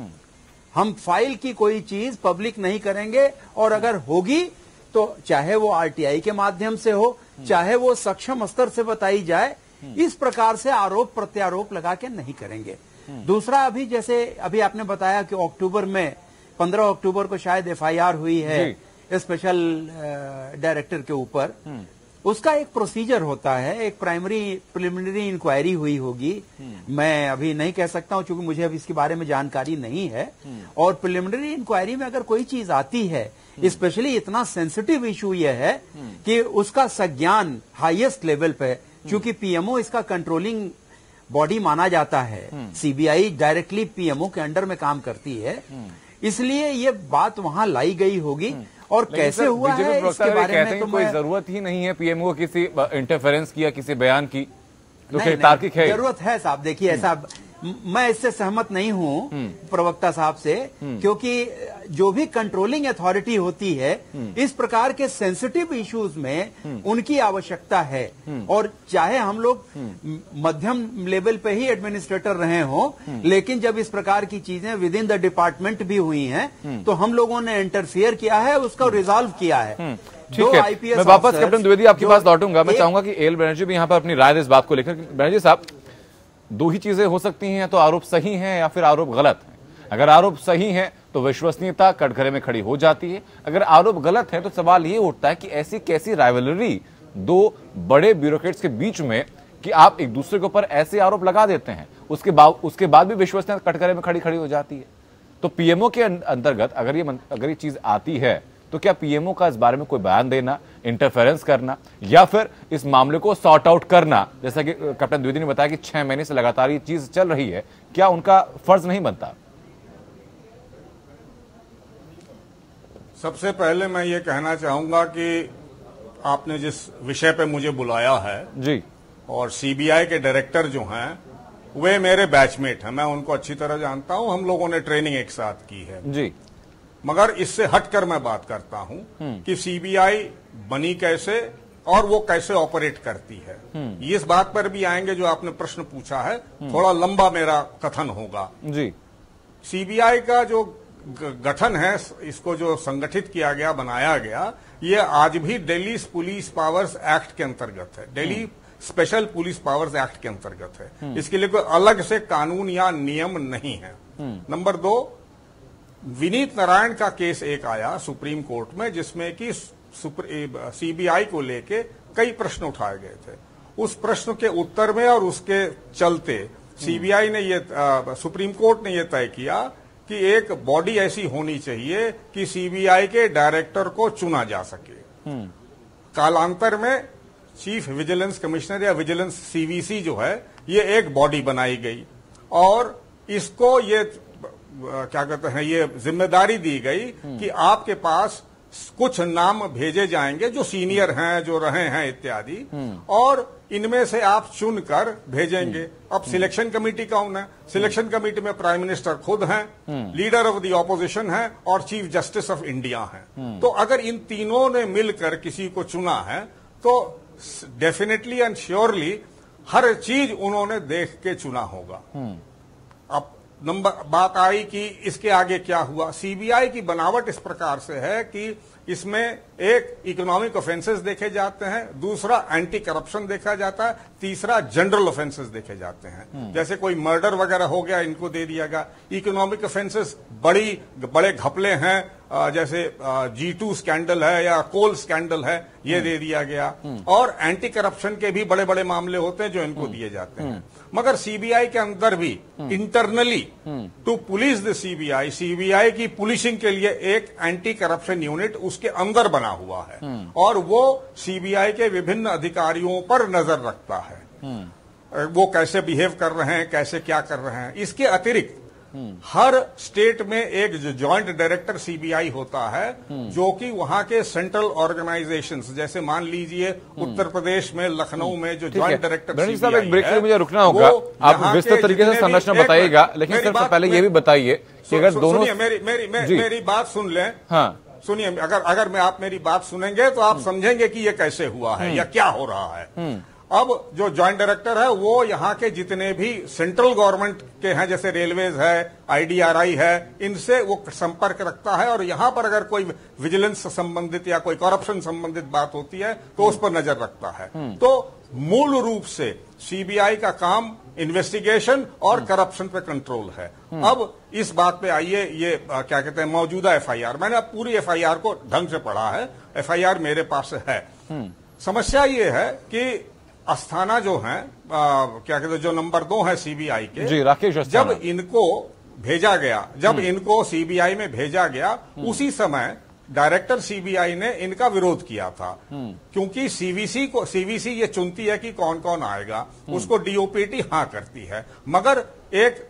हम फाइल की कोई चीज पब्लिक नहीं करेंगे, और अगर होगी तो चाहे वो आरटीआई के माध्यम से हो, चाहे वो सक्षम स्तर से बताई जाए, इस प्रकार से आरोप प्रत्यारोप लगा के नहीं करेंगे। दूसरा, अभी जैसे अभी आपने बताया कि अक्टूबर में पंद्रह अक्टूबर को शायद एफआईआर हुई है स्पेशल डायरेक्टर के ऊपर, उसका एक प्रोसीजर होता है, एक प्राइमरी प्रिलिमिनरी इंक्वायरी हुई होगी। मैं अभी नहीं कह सकता हूं क्योंकि मुझे अभी इसके बारे में जानकारी नहीं है। और प्रिलिमिनरी इंक्वायरी में अगर कोई चीज आती है, स्पेशली इतना सेंसिटिव इशू यह है कि उसका संज्ञान हाईएस्ट लेवल पे, चूंकि पीएमओ इसका कंट्रोलिंग बॉडी माना जाता है, सीबीआई डायरेक्टली पीएमओ के अंडर में काम करती है, इसलिए ये बात वहां लाई गई होगी। और कैसे हुआ है इसके बारे में तो कोई जरूरत ही नहीं है पीएमओ किसी इंटरफेरेंस की या किसी बयान की, तो क्या तार्किक है? जरूरत है साहब। देखिए, ऐसा मैं इससे सहमत नहीं हूं प्रवक्ता साहब से, क्योंकि जो भी कंट्रोलिंग अथॉरिटी होती है, इस प्रकार के सेंसिटिव इश्यूज में उनकी आवश्यकता है। और चाहे हम लोग मध्यम लेवल पे ही एडमिनिस्ट्रेटर रहे हों, लेकिन जब इस प्रकार की चीजें विद इन द डिपार्टमेंट भी हुई हैं, तो हम लोगों ने इंटरफियर किया है, उसका रिजॉल्व किया है। ठीक है, मैं वापस कैप्टन द्विवेदी आपके पास लौटूंगा। मैं चाहूंगा कि एल बनर्जी भी यहाँ पर अपनी राय दे इस बात को लेकर। बनर्जी साहब, दो ही चीजें हो सकती हैं, या तो आरोप सही है या फिर आरोप गलत है। अगर आरोप सही है तो विश्वसनीयता कटघरे में खड़ी हो जाती है, अगर आरोप गलत है तो सवाल ये उठता है कि ऐसी कैसी राइवलरी दो बड़े ब्यूरोक्रेट्स के बीच में कि आप एक दूसरे के ऊपर ऐसे आरोप लगा देते हैं, उसके बाद उसके बाद भी विश्वसनीयता कटघरे में खड़ी खड़ी हो जाती है। तो पीएमओ के अंतर्गत अगर ये अगर ये चीज आती है तो क्या पीएमओ का इस बारे में कोई बयान देना, इंटरफेरेंस करना, या फिर इस मामले को सॉर्ट आउट करना, जैसा कि कैप्टन द्विवेदी ने बताया कि छह महीने से लगातार ये चीज चल रही है, क्या उनका फर्ज नहीं बनता? सबसे पहले मैं ये कहना चाहूंगा कि आपने जिस विषय पे मुझे बुलाया है जी, और सीबीआई के डायरेक्टर जो हैं वे मेरे बैचमेट हैं, मैं उनको अच्छी तरह जानता हूं, हम लोगों ने ट्रेनिंग एक साथ की है जी। मगर इससे हटकर मैं बात करता हूं कि सीबीआई बनी कैसे और वो कैसे ऑपरेट करती है। इस बात पर भी आएंगे जो आपने प्रश्न पूछा है, थोड़ा लंबा मेरा कथन होगा जी। सीबीआई का जो गठन है, इसको जो संगठित किया गया, बनाया गया, ये आज भी दिल्ली पुलिस पावर्स एक्ट के अंतर्गत है, Delhi special police powers act के अंतर्गत है। इसके लिए कोई अलग से कानून या नियम नहीं है। नंबर दो, विनीत नारायण का केस एक आया सुप्रीम कोर्ट में, जिसमें कि सीबीआई को लेके कई प्रश्न उठाए गए थे। उस प्रश्न के उत्तर में और उसके चलते सीबीआई ने ये, सुप्रीम कोर्ट ने यह तय किया कि एक बॉडी ऐसी होनी चाहिए कि सीबीआई के डायरेक्टर को चुना जा सके। कालांतर में चीफ विजिलेंस कमिश्नर या विजिलेंस सीवीसी जो है, ये एक बॉडी बनाई गई और इसको ये क्या कहते हैं, ये जिम्मेदारी दी गई कि आपके पास कुछ नाम भेजे जाएंगे जो सीनियर हैं, जो रहे हैं इत्यादि, और इनमें से आप चुनकर भेजेंगे। अब सिलेक्शन कमेटी कौन है? सिलेक्शन कमेटी में प्राइम मिनिस्टर खुद हैं, लीडर ऑफ द ऑपोजिशन है और चीफ जस्टिस ऑफ इंडिया हैं। तो अगर इन तीनों ने मिलकर किसी को चुना है तो डेफिनेटली एंड श्योरली हर चीज उन्होंने देख के चुना होगा। अब नंबर बात आई कि इसके आगे क्या हुआ। सीबीआई की बनावट इस प्रकार से है कि इसमें एक इकोनॉमिक ऑफेंसेस देखे जाते हैं, दूसरा एंटी करप्शन देखा जाता है, तीसरा जनरल ऑफेंसेस देखे जाते हैं। जैसे कोई मर्डर वगैरह हो गया, इनको दे दिया गया। इकोनॉमिक ऑफेंसेस बड़ी बड़े घपले हैं, जैसे जी टू स्कैंडल है या कोल स्कैंडल है, ये दे दिया गया। और एंटी करप्शन के भी बड़े बड़े मामले होते हैं जो इनको दिए जाते हैं। मगर सीबीआई के अंदर भी internally to police the CBI, CBI की पुलिसिंग के लिए एक एंटी करप्शन यूनिट उसके अंदर बना हुआ है और वो सीबीआई के विभिन्न अधिकारियों पर नजर रखता है, वो कैसे बिहेव कर रहे हैं, कैसे क्या कर रहे हैं। इसके अतिरिक्त हर स्टेट में एक जॉइंट डायरेक्टर सीबीआई होता है, जो कि वहां के सेंट्रल ऑर्गेनाइजेशंस, जैसे मान लीजिए उत्तर प्रदेश में लखनऊ में जो जॉइंट डायरेक्टर साहब, एक ब्रेक के लिए मुझे रुकना होगा। आप विस्तृत तरीके से संरचना बताइएगा, लेकिन सबसे पहले ये भी बताइए कि अगर दोनों मेरी मेरी मेरी बात सुन लें। हाँ सुनिए, अगर अगर मैं आप मेरी बात सुनेंगे तो आप समझेंगे कि ये कैसे हुआ है या क्या हो रहा है। अब जो जॉइंट डायरेक्टर है वो यहाँ के जितने भी सेंट्रल गवर्नमेंट के हैं, जैसे रेलवेज है, आईडीआरआई है, इनसे वो संपर्क रखता है और यहाँ पर अगर कोई विजिलेंस से संबंधित या कोई करप्शन संबंधित बात होती है तो उस पर नजर रखता है। तो मूल रूप से सीबीआई का काम इन्वेस्टिगेशन और करप्शन पे कंट्रोल है। अब इस बात पे आइए, ये क्या कहते हैं, मौजूदा एफआईआर, मैंने अब पूरी एफआईआर को ढंग से पढ़ा है, एफआईआर मेरे पास है। समस्या ये है कि अस्थाना जो है, आ, क्या कहते हैं, जो नंबर दो है सीबीआई के, जी, राकेश अस्थाना, जब इनको भेजा गया, जब इनको सीबीआई में भेजा गया, उसी समय डायरेक्टर सीबीआई ने इनका विरोध किया था, क्योंकि सीवीसी को सीवीसी ये चुनती है कि कौन कौन आएगा, उसको डीओपीटी हाँ करती है। मगर एक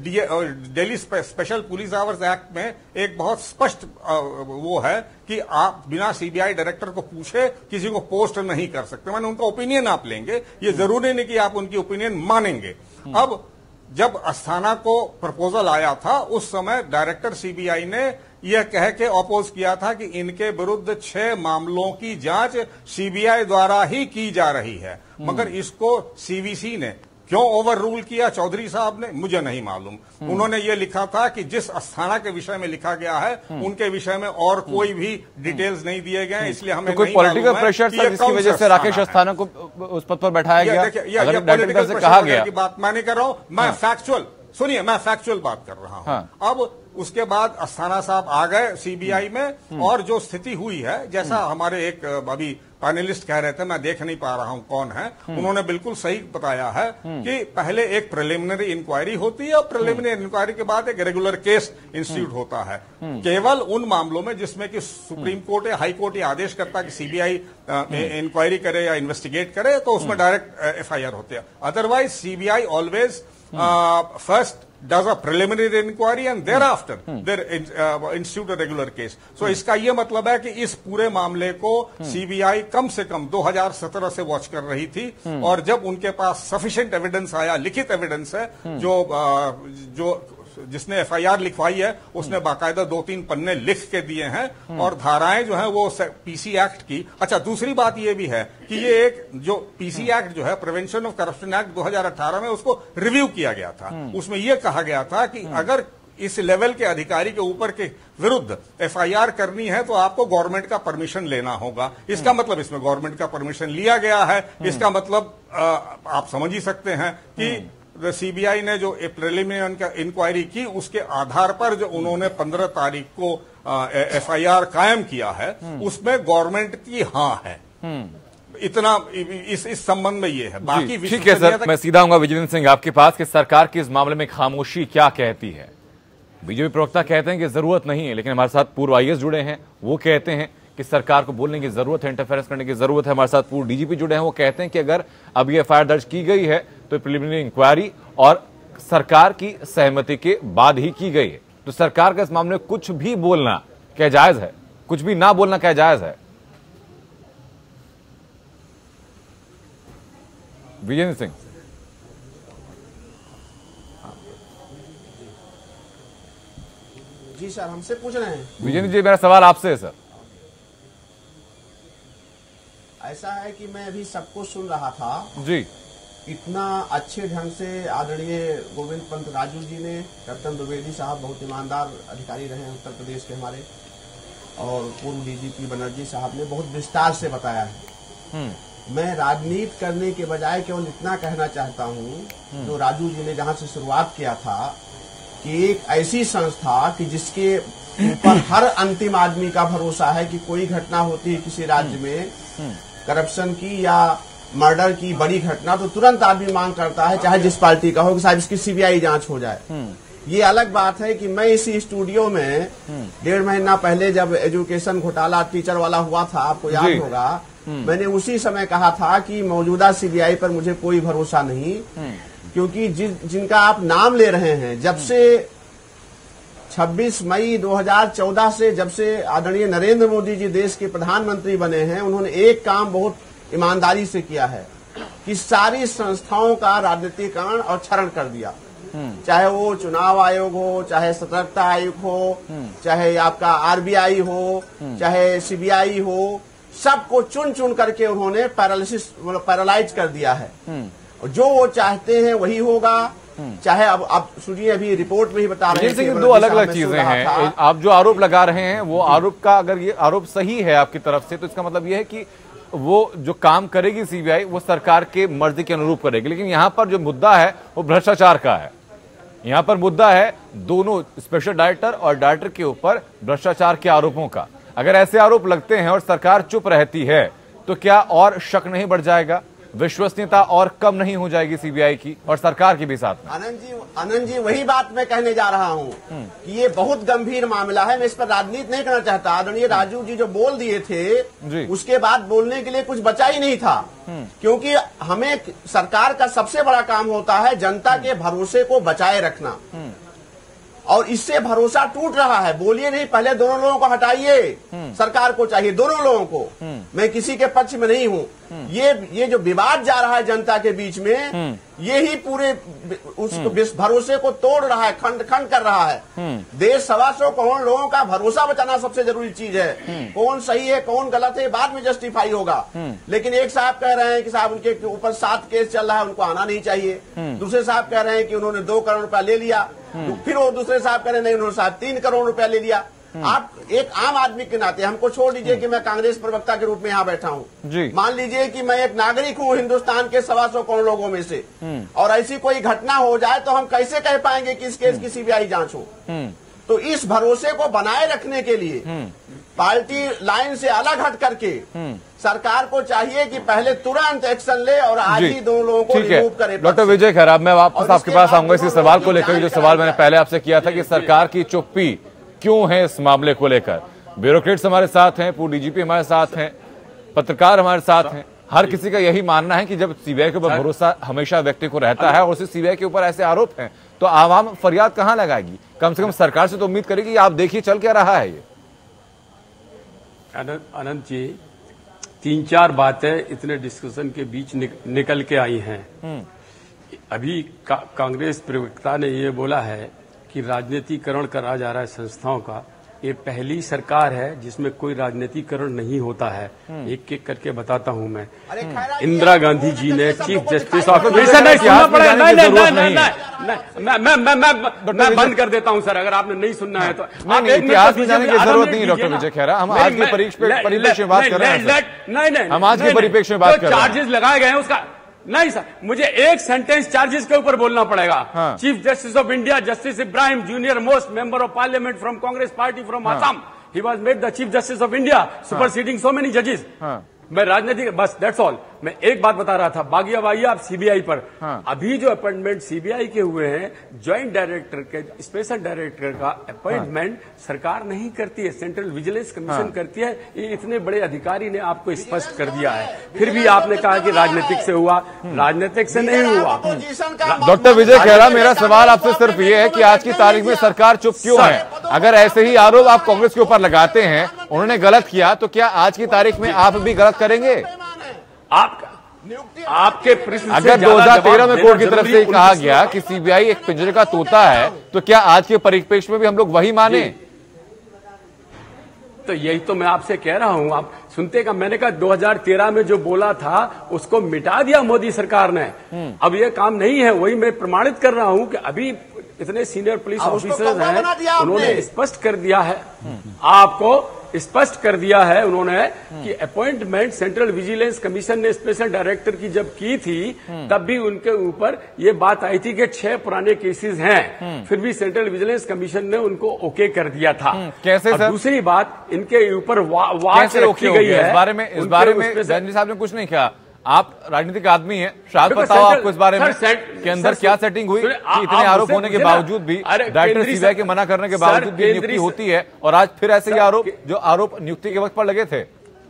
Delhi special police ours act में एक बहुत स्पष्ट वो है कि आप बिना सीबीआई डायरेक्टर को पूछे किसी को पोस्ट नहीं कर सकते। मैंने उनका ओपिनियन आप लेंगे, ये जरूरी नहीं कि आप उनकी ओपिनियन मानेंगे। अब जब अस्थाना को प्रपोजल आया था, उस समय डायरेक्टर सीबीआई ने यह कह के अपोज किया था कि इनके विरुद्ध छह मामलों की जांच सीबीआई द्वारा ही की जा रही है। मगर इसको सीवीसी ने क्यों ओवर रूल किया चौधरी साहब ने, मुझे नहीं मालूम। उन्होंने ये लिखा था कि जिस अस्थाना के विषय में लिखा गया है उनके विषय में और कोई भी डिटेल्स नहीं दिए गए, इसलिए हमें तो कोई पॉलिटिकल प्रेशर सर जिसकी वजह से राकेश अस्थाना को उस पद पर बैठाया गया, अगर पॉलिटिकल से कहा गया की बात मैं नहीं कर रहा हूं, मैं फैक्चुअल, सुनिए, मैं फैक्चुअल बात कर रहा हूं। हाँ। अब उसके बाद अस्थाना साहब आ गए सीबीआई में और जो स्थिति हुई है, जैसा हमारे एक अभी पैनलिस्ट कह रहे थे, मैं देख नहीं पा रहा हूं कौन है, उन्होंने बिल्कुल सही बताया है कि पहले एक प्रिलिमिनरी इंक्वायरी होती है और प्रिलिमिनरी इंक्वायरी के बाद एक रेगुलर केस इंस्टीट्यूट होता है। केवल उन मामलों में जिसमें कि सुप्रीम कोर्ट या हाई कोर्ट ये आदेश करता है कि सीबीआई इंक्वायरी करे या इन्वेस्टिगेट करे, तो उसमें डायरेक्ट एफआईआर होते हैं। Otherwise CBI always first does a preliminary inquiry and thereafter they uh, institute a regular case. So इसका ये मतलब है कि इस पूरे मामले को सीबीआई कम से कम दो हज़ार सत्रह से वॉच कर रही थी और जब उनके पास सफिशिएंट एविडेंस आया, लिखित एविडेंस है, जो जो जिसने एफआईआर लिखवाई है उसने बाकायदा दो तीन पन्ने लिख के दिए हैं और धाराएं जो है वो पीसी एक्ट की। अच्छा, दूसरी बात ये भी है कि ये एक जो पीसी एक्ट जो है, प्रिवेंशन ऑफ करप्शन एक्ट दो हज़ार अठारह में उसको रिव्यू किया गया था। उसमें यह कहा गया था कि अगर इस लेवल के अधिकारी के ऊपर के विरुद्ध एफआईआर करनी है तो आपको गवर्नमेंट का परमिशन लेना होगा। इसका मतलब इसमें गवर्नमेंट का परमिशन लिया गया है। इसका मतलब आ, आप समझ ही सकते हैं कि सीबीआई ने जो प्रिलिमिनरी इंक्वायरी की उसके आधार पर जो उन्होंने पंद्रह तारीख को एफआईआर कायम किया है उसमें गवर्नमेंट की हाँ है। इतना इस इस संबंध में ये है। बाकी ठीक है सर, मैं सीधा आऊंगा विजेंद्र सिंह आपके पास कि सरकार की इस मामले में खामोशी क्या कहती है। बीजेपी प्रवक्ता कहते हैं कि जरूरत नहीं है, लेकिन हमारे साथ पूर्व आईएएस जुड़े हैं, वो कहते हैं कि सरकार को बोलने की जरूरत है, इंटरफेरेंस करने की जरूरत है। हमारे साथ पूर्व डीजीपी जुड़े हैं, वो कहते हैं कि अगर अब ये एफआईआर दर्ज की गई है तो प्रिलिमिनरी इंक्वायरी और सरकार की सहमति के बाद ही की गई है, तो सरकार का इस मामले में कुछ भी बोलना क्या जायज है? कुछ भी ना बोलना क्या जायज है? विजेंद्र सिंह। जी सर, हमसे पूछ रहे हैं। विजेंद्र जी, मेरा सवाल आपसे है सर। ऐसा है कि मैं अभी सबको सुन रहा था जी, इतना अच्छे ढंग से आदरणीय गोविंद पंत राजू जी ने, कैप्टन द्विवेदी साहब बहुत ईमानदार अधिकारी रहे हैं उत्तर प्रदेश के हमारे, और पूर्व डीजीपी बनर्जी साहब ने बहुत विस्तार से बताया है। मैं राजनीति करने के बजाय केवल इतना कहना चाहता हूं, जो राजू जी ने जहां से शुरुआत किया था कि एक ऐसी संस्था कि जिसके ऊपर हर अंतिम आदमी का भरोसा है कि कोई घटना होती है किसी राज्य में करप्शन की या मर्डर की बड़ी घटना, तो तुरंत आदमी मांग करता है, चाहे जिस पार्टी का हो, कि साहब इसकी सीबीआई जांच हो जाए। ये अलग बात है कि मैं इसी स्टूडियो में डेढ़ महीना पहले जब एजुकेशन घोटाला टीचर वाला हुआ था, आपको याद होगा, मैंने उसी समय कहा था कि मौजूदा सीबीआई पर मुझे कोई भरोसा नहीं, क्योंकि जिन जिनका आप नाम ले रहे हैं, जब से छब्बीस मई दो हज़ार चौदह से जब से आदरणीय नरेंद्र मोदी जी देश के प्रधानमंत्री बने हैं, उन्होंने एक काम बहुत ईमानदारी से किया है कि सारी संस्थाओं का राजनीतिकरण और क्षरण कर दिया। चाहे वो चुनाव आयोग हो, चाहे सतर्कता आयोग हो, चाहे आपका आरबीआई हो, चाहे सीबीआई हो, सबको चुन चुन करके उन्होंने पैरालिसिस मतलब पैरालाइज कर दिया है। और जो वो चाहते हैं वही होगा। चाहे अब अब सुनिए, अभी रिपोर्ट में ही बता रहे हैं कि दो अलग अलग चीजें हैं। आप जो आरोप लगा रहे हैं वो आरोप का, अगर ये आरोप सही है आपकी तरफ से, तो इसका मतलब ये है कि वो जो काम करेगी सीबीआई वो सरकार के मर्जी के अनुरूप करेगी। लेकिन यहाँ पर जो मुद्दा है वो भ्रष्टाचार का है। यहाँ पर मुद्दा है दोनों स्पेशल डायरेक्टर और डायरेक्टर के ऊपर भ्रष्टाचार के आरोपों का। अगर ऐसे आरोप लगते हैं और सरकार चुप रहती है तो क्या और शक नहीं बढ़ जाएगा, विश्वसनीयता और कम नहीं हो जाएगी सीबीआई की और सरकार की भी साथ में? आनंद जी, आनंद जी वही बात मैं कहने जा रहा हूँ कि ये बहुत गंभीर मामला है। मैं इस पर राजनीति नहीं करना चाहता। आदरणीय राजू जी जो बोल दिए थे उसके बाद बोलने के लिए कुछ बचा ही नहीं था, क्योंकि हमें सरकार का सबसे बड़ा काम होता है जनता के भरोसे को बचाए रखना, और इससे भरोसा टूट रहा है। बोलिए नहीं, पहले दोनों लोगों को हटाइए। सरकार को चाहिए दोनों लोगों को, मैं किसी के पक्ष में नहीं हूं। ये ये जो विवाद जा रहा है जनता के बीच में, ये ही पूरे उस भरोसे को तोड़ रहा है, खंड खंड कर रहा है। देश सवा सौ करोड़ लोगों का भरोसा बचाना सबसे जरूरी चीज है। कौन सही है कौन गलत है बाद में जस्टिफाई होगा। लेकिन एक साहब कह रहे हैं कि साहब उनके ऊपर सात केस चल रहा है, उनको आना नहीं चाहिए। दूसरे साहब कह रहे हैं कि उन्होंने दो करोड़ रुपया ले लिया, तो फिर वो दूसरे साहब कह रहे हैं नहीं उन्होंने साहब तीन करोड़ रुपया ले लिया। आप एक आम आदमी के नाते हमको छोड़ दीजिए कि मैं कांग्रेस प्रवक्ता के रूप में यहाँ बैठा हूँ। मान लीजिए कि मैं एक नागरिक हूँ हिंदुस्तान के सवा सौ करोड़ लोगों में से, और ऐसी कोई घटना हो जाए तो हम कैसे कह पाएंगे कि इस केस की सीबीआई जांच हो? तो इस भरोसे को बनाए रखने के लिए पार्टी लाइन से अलग हट करके सरकार को चाहिए कि पहले तुरंत एक्शन ले और आज ही दोनों लोगों को रिमूव करे। डॉक्टर विजय खैर, मैं वापस आपके पास आऊंगा इसी सवाल को लेकर, जो सवाल मैंने पहले आपसे किया था कि सरकार की चुप्पी क्यों है इस मामले को लेकर। ब्यूरोक्रेट्स हमारे साथ हैं, पूर्व डीजीपी हमारे साथ हैं, पत्रकार हमारे साथ हैं, हर किसी का यही मानना है कि जब सीबीआई के ऊपर भरोसा हमेशा व्यक्ति को रहता है और उसी सीबीआई के ऊपर ऐसे आरोप हैं तो आवाम फरियाद कहां लगाएगी? कम से कम सरकार से तो उम्मीद करेगी आप देखिए चल क्या रहा है। ये अनंत जी, तीन चार बातें इतने डिस्कशन के बीच निक, निकल के आई हैं। अभी का, कांग्रेस प्रवक्ता ने ये बोला है कि राजनीतिकरण करा जा रहा है संस्थाओं का। ये पहली सरकार है जिसमें कोई राजनीतिकरण नहीं होता है। एक एक करके बताता हूं मैं। इंदिरा गांधी जी ने चीफ जस्टिस ऑफ नहीं सुनना पड़ेगा, नहीं नहीं नहीं मैं मैं मैं मैं मैं बंद कर देता हूं सर, अगर आपने नहीं सुनना है तो। आप इतिहास में जाने की जरूरत नहीं है डॉक्टर विजय खेरा, हम आज के परिप्रेक्ष्य में बात कर रहे हैं। नहीं नहीं हम आज के परिप्रेक्ष्य में बात कर रहे हैं। चार्जेस लगाए गए हैं उसका नहीं सर, मुझे एक सेंटेंस चार्जेस के ऊपर बोलना पड़ेगा। हाँ। Chief justice of India justice Ibrahim, junior most member of parliament from Congress party from Assam, he was made the chief justice of India superseding so many जजेस। मैं राजनीतिक बस दैट्स ऑल। मैं एक बात बता रहा था, बागी अब आइए आप सीबीआई पर। हाँ। अभी जो अपॉइंटमेंट सीबीआई के हुए हैं, ज्वाइंट डायरेक्टर के, स्पेशल डायरेक्टर का अपॉइंटमेंट हाँ। सरकार नहीं करती है, सेंट्रल विजिलेंस कमीशन हाँ। करती है। ये इतने बड़े अधिकारी ने आपको स्पष्ट कर दिया है, फिर भी आपने कहा कि राजनीतिक से हुआ। राजनीतिक से नहीं हुआ। डॉक्टर विजय खेरा, मेरा सवाल आपसे सिर्फ ये है कि आज की तारीख में सरकार चुप क्यों है? अगर ऐसे ही आरोप आप कांग्रेस के ऊपर लगाते हैं, उन्होंने गलत किया, तो क्या आज की तारीख में आप भी गलत करेंगे? आपका आपके प्रश्न अगर दो हज़ार तेरह में कोर्ट की तरफ से कहा गया कि सीबीआई एक पिंजरे का तोता है, तो क्या आज के परिप्रेक्ष्य में भी हम लोग वही माने? तो यही तो मैं आपसे कह रहा हूं, आप सुनते का। मैंने कहा दो हज़ार तेरह में जो बोला था उसको मिटा दिया मोदी सरकार ने। अब ये काम नहीं है, वही मैं प्रमाणित कर रहा हूं कि अभी इतने सीनियर पुलिस ऑफिसर्स हैं, उन्होंने स्पष्ट कर दिया है, आपको स्पष्ट कर दिया है उन्होंने कि अपॉइंटमेंट सेंट्रल विजिलेंस कमीशन ने स्पेशल डायरेक्टर की जब की थी, तब भी उनके ऊपर ये बात आई थी कि छह पुराने केसेस हैं, फिर भी सेंट्रल विजिलेंस कमीशन ने उनको ओके कर दिया था। कैसे सर? दूसरी बात, इनके ऊपर वाच रखी गई है। इस बारे में इस बारे में जैन साहब ने कुछ नहीं कहा। आप राजनीतिक आदमी हैं, शायद बताओ आपको इस बारे में के अंदर क्या सेटिंग हुई कि इतने आरोप होने के बावजूद भी, डायरेक्टर सीबीआई के मना करने के बावजूद भी नियुक्ति होती है, और आज फिर ऐसे ही आरोप जो आरोप नियुक्ति के वक्त पर लगे थे।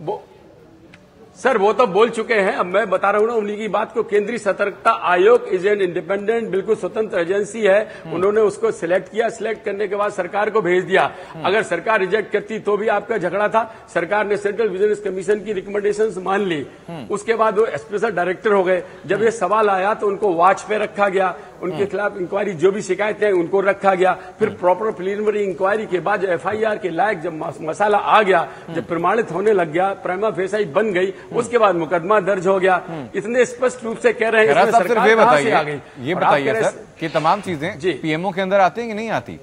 सर वो तो बोल चुके हैं, अब मैं बता रहा हूं ना उन्हीं की बात को। केंद्रीय सतर्कता आयोग इज एन इंडिपेंडेंट, बिल्कुल स्वतंत्र एजेंसी है। उन्होंने उसको सिलेक्ट किया, सिलेक्ट करने के बाद सरकार को भेज दिया। अगर सरकार रिजेक्ट करती तो भी आपका झगड़ा था। सरकार ने सेंट्रल विजिलेंस कमीशन की रिकमेंडेशंस मान ली, उसके बाद वो स्पेशल डायरेक्टर हो गए। जब ये सवाल आया तो उनको वॉच पे रखा गया, उनके खिलाफ इंक्वायरी जो भी शिकायतें हैं उनको रखा गया। फिर प्रॉपर प्रिलिमिनरी इंक्वायरी के बाद एफआईआर के लायक जब मसाला आ गया, जब प्रमाणित होने लग गया, प्राइमा फेसाई बन गई, उसके बाद मुकदमा दर्ज हो गया। इतने स्पष्ट रूप से कह रहे हैं इसमें सरकार कहां से आ गई? ये बताइए सर कि तमाम चीजें पीएमओ के अंदर आती हैं कि नहीं आती?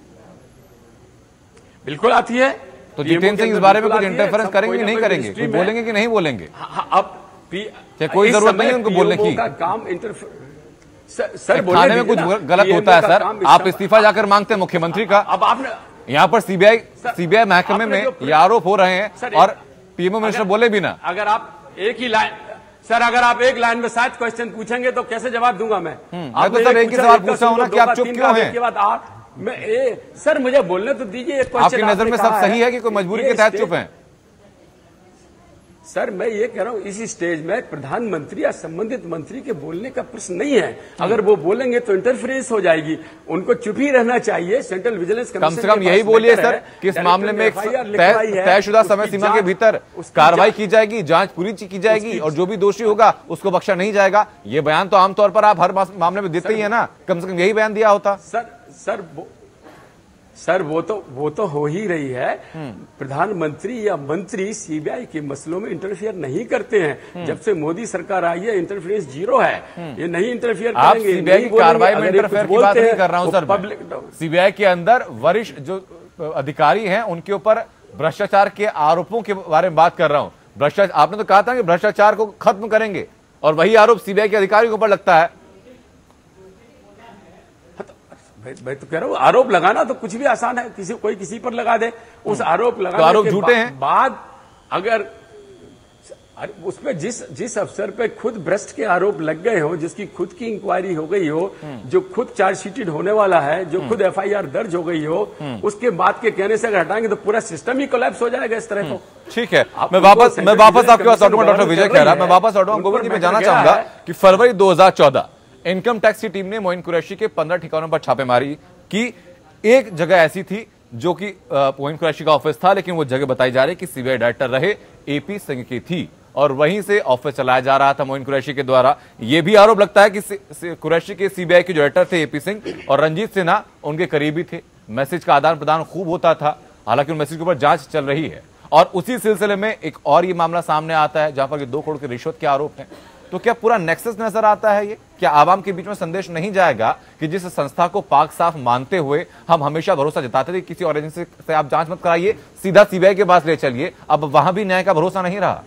बिल्कुल आती है। तो जितेंद्र सिंह इस बारे में कुछ इंटरफेरेंस करेंगे नहीं करेंगे? बोलेंगे कि नहीं बोलेंगे? अब कोई जरूरत नहीं उनको बोलने की। काम इंटरफेयर सर थाने में कुछ गलत होता है सर, आप इस्तीफा जाकर मांगते हैं मुख्यमंत्री का। अब आपने यहाँ पर सीबीआई सीबीआई महकमे में ये आरोप हो रहे हैं और पीएमओ मिनिस्टर बोले भी ना। अगर आप एक ही लाइन सर अगर आप एक लाइन में सात क्वेश्चन पूछेंगे तो कैसे जवाब दूंगा मैं? मैं तो सर एक ही सवाल पूछा हूं ना कि आप चुप क्यों हैं? के बाद आप मैं ए, सर मुझे बोलने तो दीजिए। एक क्वेश्चन आपकी नजर में सब सही है कि कोई मजबूरी के तहत चुप है? सर मैं ये कह रहा हूं इसी स्टेज में प्रधानमंत्री या संबंधित मंत्री के बोलने का प्रश्न नहीं है। अगर वो बोलेंगे तो इंटरफेरेंस हो जाएगी, उनको चुप ही रहना चाहिए। सेंट्रल विजिलेंस कमीशन कम से कम यही बोलिए सर कि इस मामले में एक तयशुदा समय सीमा के भीतर कार्रवाई की जाएगी, जांच पूरी की जाएगी और जो भी दोषी होगा उसको बख्शा नहीं जाएगा। ये बयान तो आमतौर पर आप हर मामले में देते ही है ना, कम से कम यही बयान दिया होता। सर सर सर वो तो वो तो हो ही रही है। प्रधानमंत्री या मंत्री सीबीआई के मसलों में इंटरफियर नहीं करते हैं। जब से मोदी सरकार आई है इंटरफेरेंस जीरो है, ये नहीं इंटरफियर करेंगे। सीबीआई की कार्रवाई में इंटरफेयर की बात नहीं कर रहा हूं सर, पब्लिक सीबीआई के अंदर वरिष्ठ जो अधिकारी हैं उनके ऊपर भ्रष्टाचार के आरोपों के बारे में बात कर रहा हूं। भ्रष्टाचार आपने तो कहा था कि भ्रष्टाचार को खत्म करेंगे और वही आरोप सीबीआई के अधिकारियों के ऊपर लगता है। मैं तो कह रहा हूँ आरोप लगाना तो कुछ भी आसान है, किसी कोई किसी पर लगा दे। उस आरोप लगाने तो आरोप के झूठे हैं बाद अगर अरे उसमें जिस जिस अफसर पे खुद भ्रष्ट के आरोप लग गए हो, जिसकी खुद की इंक्वायरी हो गई हो, जो खुद चार्जशीटेड होने वाला है, जो खुद एफआईआर दर्ज हो गई हो, उसके बाद के कहने से अगर हटाएंगे तो पूरा सिस्टम ही कोलैप्स हो जाएगा इस तरह को। ठीक है, मैं वापस मैं वापस आपके पास लौटूंगा डॉक्टर विजय खैरा, मैं वापस लौटूंगा। गोविंद जी, मैं जानना चाहूंगा कि फरवरी दो हजार चौदह इनकम टैक्स की टीम ने मोइन कुरैशी के पंद्रह ठिकानों पर छापेमारी की। एक जगह ऐसी थी जो कि मोइन कुरैशी का ऑफिस था, लेकिन वो जगह बताई जा रही कि सीबीआई डायरेक्टर रहे एपी सिंह की थी और वहीं से ऑफिस चलाया जा रहा था मोइन कुरैशी के द्वारा। यह भी आरोप लगता है कि कुरैशी के सीबीआई के जो डायरेक्टर थे एपी सिंह और रंजीत सिन्हा उनके करीबी थे। मैसेज का आदान प्रदान खूब होता था, हालांकि उन मैसेज के ऊपर जांच चल रही है। और उसी सिलसिले में एक और ये मामला सामने आता है जहां पर दो करोड़ के रिश्वत के आरोप हैं। तो क्या पूरा नेक्सस नजर आता है ये? क्या आवाम के बीच में संदेश नहीं जाएगा कि जिस संस्था को पाक साफ मानते हुए हम हमेशा भरोसा जताते थे किसी और एजेंसी से आप जांच मत कराइए, सीधा सीबीआई के पास ले चलिए, अब वहां भी न्याय का भरोसा नहीं रहा?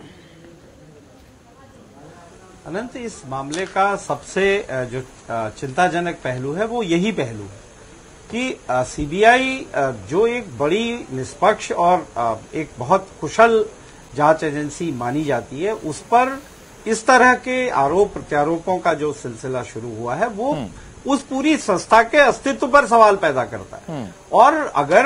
अनंत, इस मामले का सबसे जो चिंताजनक पहलू है वो यही पहलू है कि सीबीआई जो एक बड़ी निष्पक्ष और एक बहुत कुशल जांच एजेंसी मानी जाती है, उस पर इस तरह के आरोप प्रत्यारोपों का जो सिलसिला शुरू हुआ है वो उस पूरी संस्था के अस्तित्व पर सवाल पैदा करता है। और अगर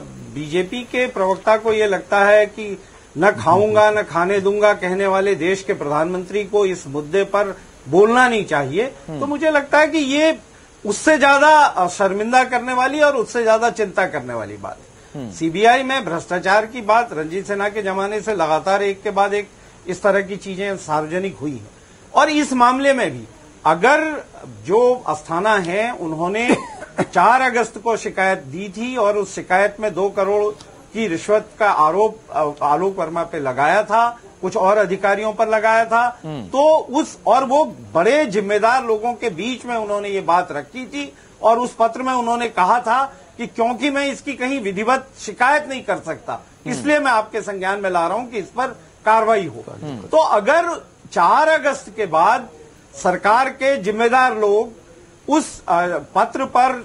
बीजेपी के प्रवक्ता को ये लगता है कि न खाऊंगा न खाने दूंगा कहने वाले देश के प्रधानमंत्री को इस मुद्दे पर बोलना नहीं चाहिए, तो मुझे लगता है कि ये उससे ज्यादा शर्मिंदा करने वाली और उससे ज्यादा चिंता करने वाली बात है। सीबीआई में भ्रष्टाचार की बात रंजीत सिन्हा के जमाने से लगातार एक के बाद एक इस तरह की चीजें सार्वजनिक हुई हैं। और इस मामले में भी अगर जो अस्थाना है उन्होंने चार अगस्त को शिकायत दी थी और उस शिकायत में दो करोड़ की रिश्वत का आरोप आलोक वर्मा पे लगाया था, कुछ और अधिकारियों पर लगाया था, तो उस और वो बड़े जिम्मेदार लोगों के बीच में उन्होंने ये बात रखी थी और उस पत्र में उन्होंने कहा था कि क्योंकि मैं इसकी कहीं विधिवत शिकायत नहीं कर सकता, इसलिए मैं आपके संज्ञान में ला रहा हूं कि इस पर कार्रवाई हो। तो अगर चार अगस्त के बाद सरकार के जिम्मेदार लोग उस पत्र पर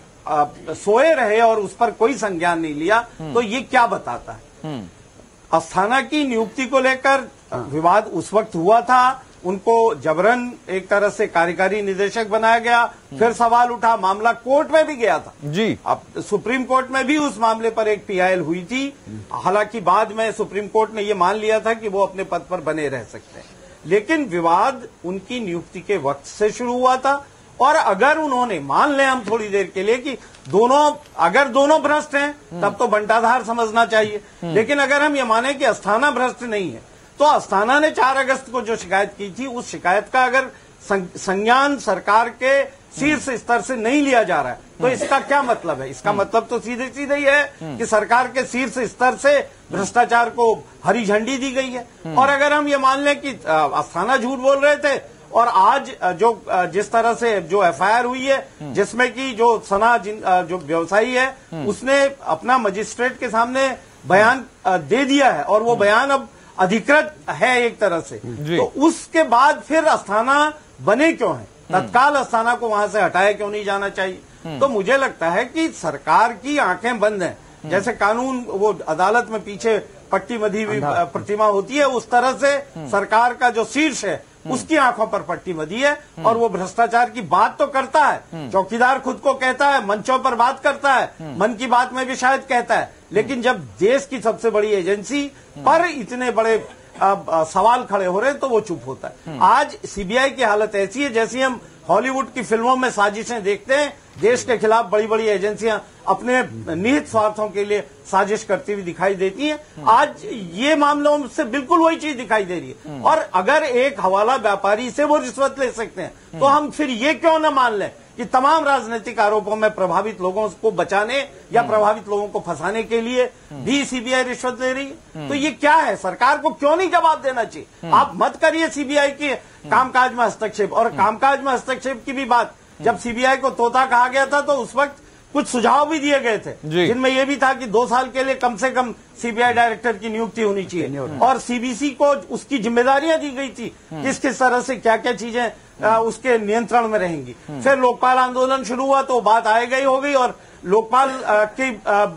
सोए रहे और उस पर कोई संज्ञान नहीं लिया, तो ये क्या बताता है? अस्थाना की नियुक्ति को लेकर विवाद उस वक्त हुआ था, उनको जबरन एक तरह से कार्यकारी निदेशक बनाया गया, फिर सवाल उठा, मामला कोर्ट में भी गया था जी। अब सुप्रीम कोर्ट में भी उस मामले पर एक पीआईएल हुई थी, हालांकि बाद में सुप्रीम कोर्ट ने ये मान लिया था कि वो अपने पद पर बने रह सकते हैं, लेकिन विवाद उनकी नियुक्ति के वक्त से शुरू हुआ था। और अगर उन्होंने, मान लें हम थोड़ी देर के लिए कि दोनों अगर दोनों भ्रष्ट हैं तब तो बंटाधार समझना चाहिए, लेकिन अगर हम ये माने कि अस्थाना भ्रष्ट नहीं है, तो अस्थाना ने चार अगस्त को जो शिकायत की थी उस शिकायत का अगर संज्ञान सरकार के शीर्ष स्तर से नहीं लिया जा रहा है, तो इसका क्या मतलब है? इसका मतलब तो सीधे सीधे ही है कि सरकार के शीर्ष स्तर से भ्रष्टाचार को हरी झंडी दी गई है। और अगर हम ये मान लें कि अस्थाना झूठ बोल रहे थे और आज जो जिस तरह से जो एफआईआर हुई है, जिसमें कि जो सना जो व्यवसायी है उसने अपना मजिस्ट्रेट के सामने बयान दे दिया है और वो बयान अब अधिकृत है एक तरह से, तो उसके बाद फिर अस्थाना बने क्यों है? तत्काल अस्थाना को वहां से हटाया क्यों नहीं जाना चाहिए? तो मुझे लगता है कि सरकार की आंखें बंद हैं, जैसे कानून वो अदालत में पीछे पट्टी बंधी हुई प्रतिमा होती है, उस तरह से सरकार का जो शीर्ष है उसकी आंखों पर पट्टी बंधी है और वो भ्रष्टाचार की बात तो करता है, चौकीदार खुद को कहता है, मंचों पर बात करता है, मन की बात में भी शायद कहता है, लेकिन जब देश की सबसे बड़ी एजेंसी पर इतने बड़े आ, आ, सवाल खड़े हो रहे हैं तो वो चुप होता है। आज सीबीआई की हालत ऐसी है जैसी हम हॉलीवुड की फिल्मों में साजिशें देखते हैं, देश के खिलाफ बड़ी बड़ी एजेंसियां अपने निहित स्वार्थों के लिए साजिश करती हुई दिखाई देती हैं। आज ये मामलों से बिल्कुल वही चीज दिखाई दे रही है। और अगर एक हवाला व्यापारी से वो रिश्वत ले सकते हैं तो हम फिर ये क्यों न मान लें कि तमाम राजनीतिक आरोपों में प्रभावित लोगों को बचाने या प्रभावित लोगों को फंसाने के लिए भी सीबीआई रिश्वत ले रही है? तो ये क्या है? सरकार को क्यों नहीं जवाब देना चाहिए? आप मत करिए सीबीआई के कामकाज में हस्तक्षेप। और कामकाज में हस्तक्षेप की भी बात, जब सीबीआई को तोता कहा गया था तो उस वक्त कुछ सुझाव भी दिए गए थे जिनमें यह भी था कि दो साल के लिए कम से कम सीबीआई डायरेक्टर की नियुक्ति होनी चाहिए और सीबीसी को उसकी जिम्मेदारियां दी गई थी किस किस तरह से क्या क्या चीजें आ, उसके नियंत्रण में रहेंगी। फिर लोकपाल आंदोलन शुरू हुआ तो बात आए गई हो गई और लोकपाल आ, की आ,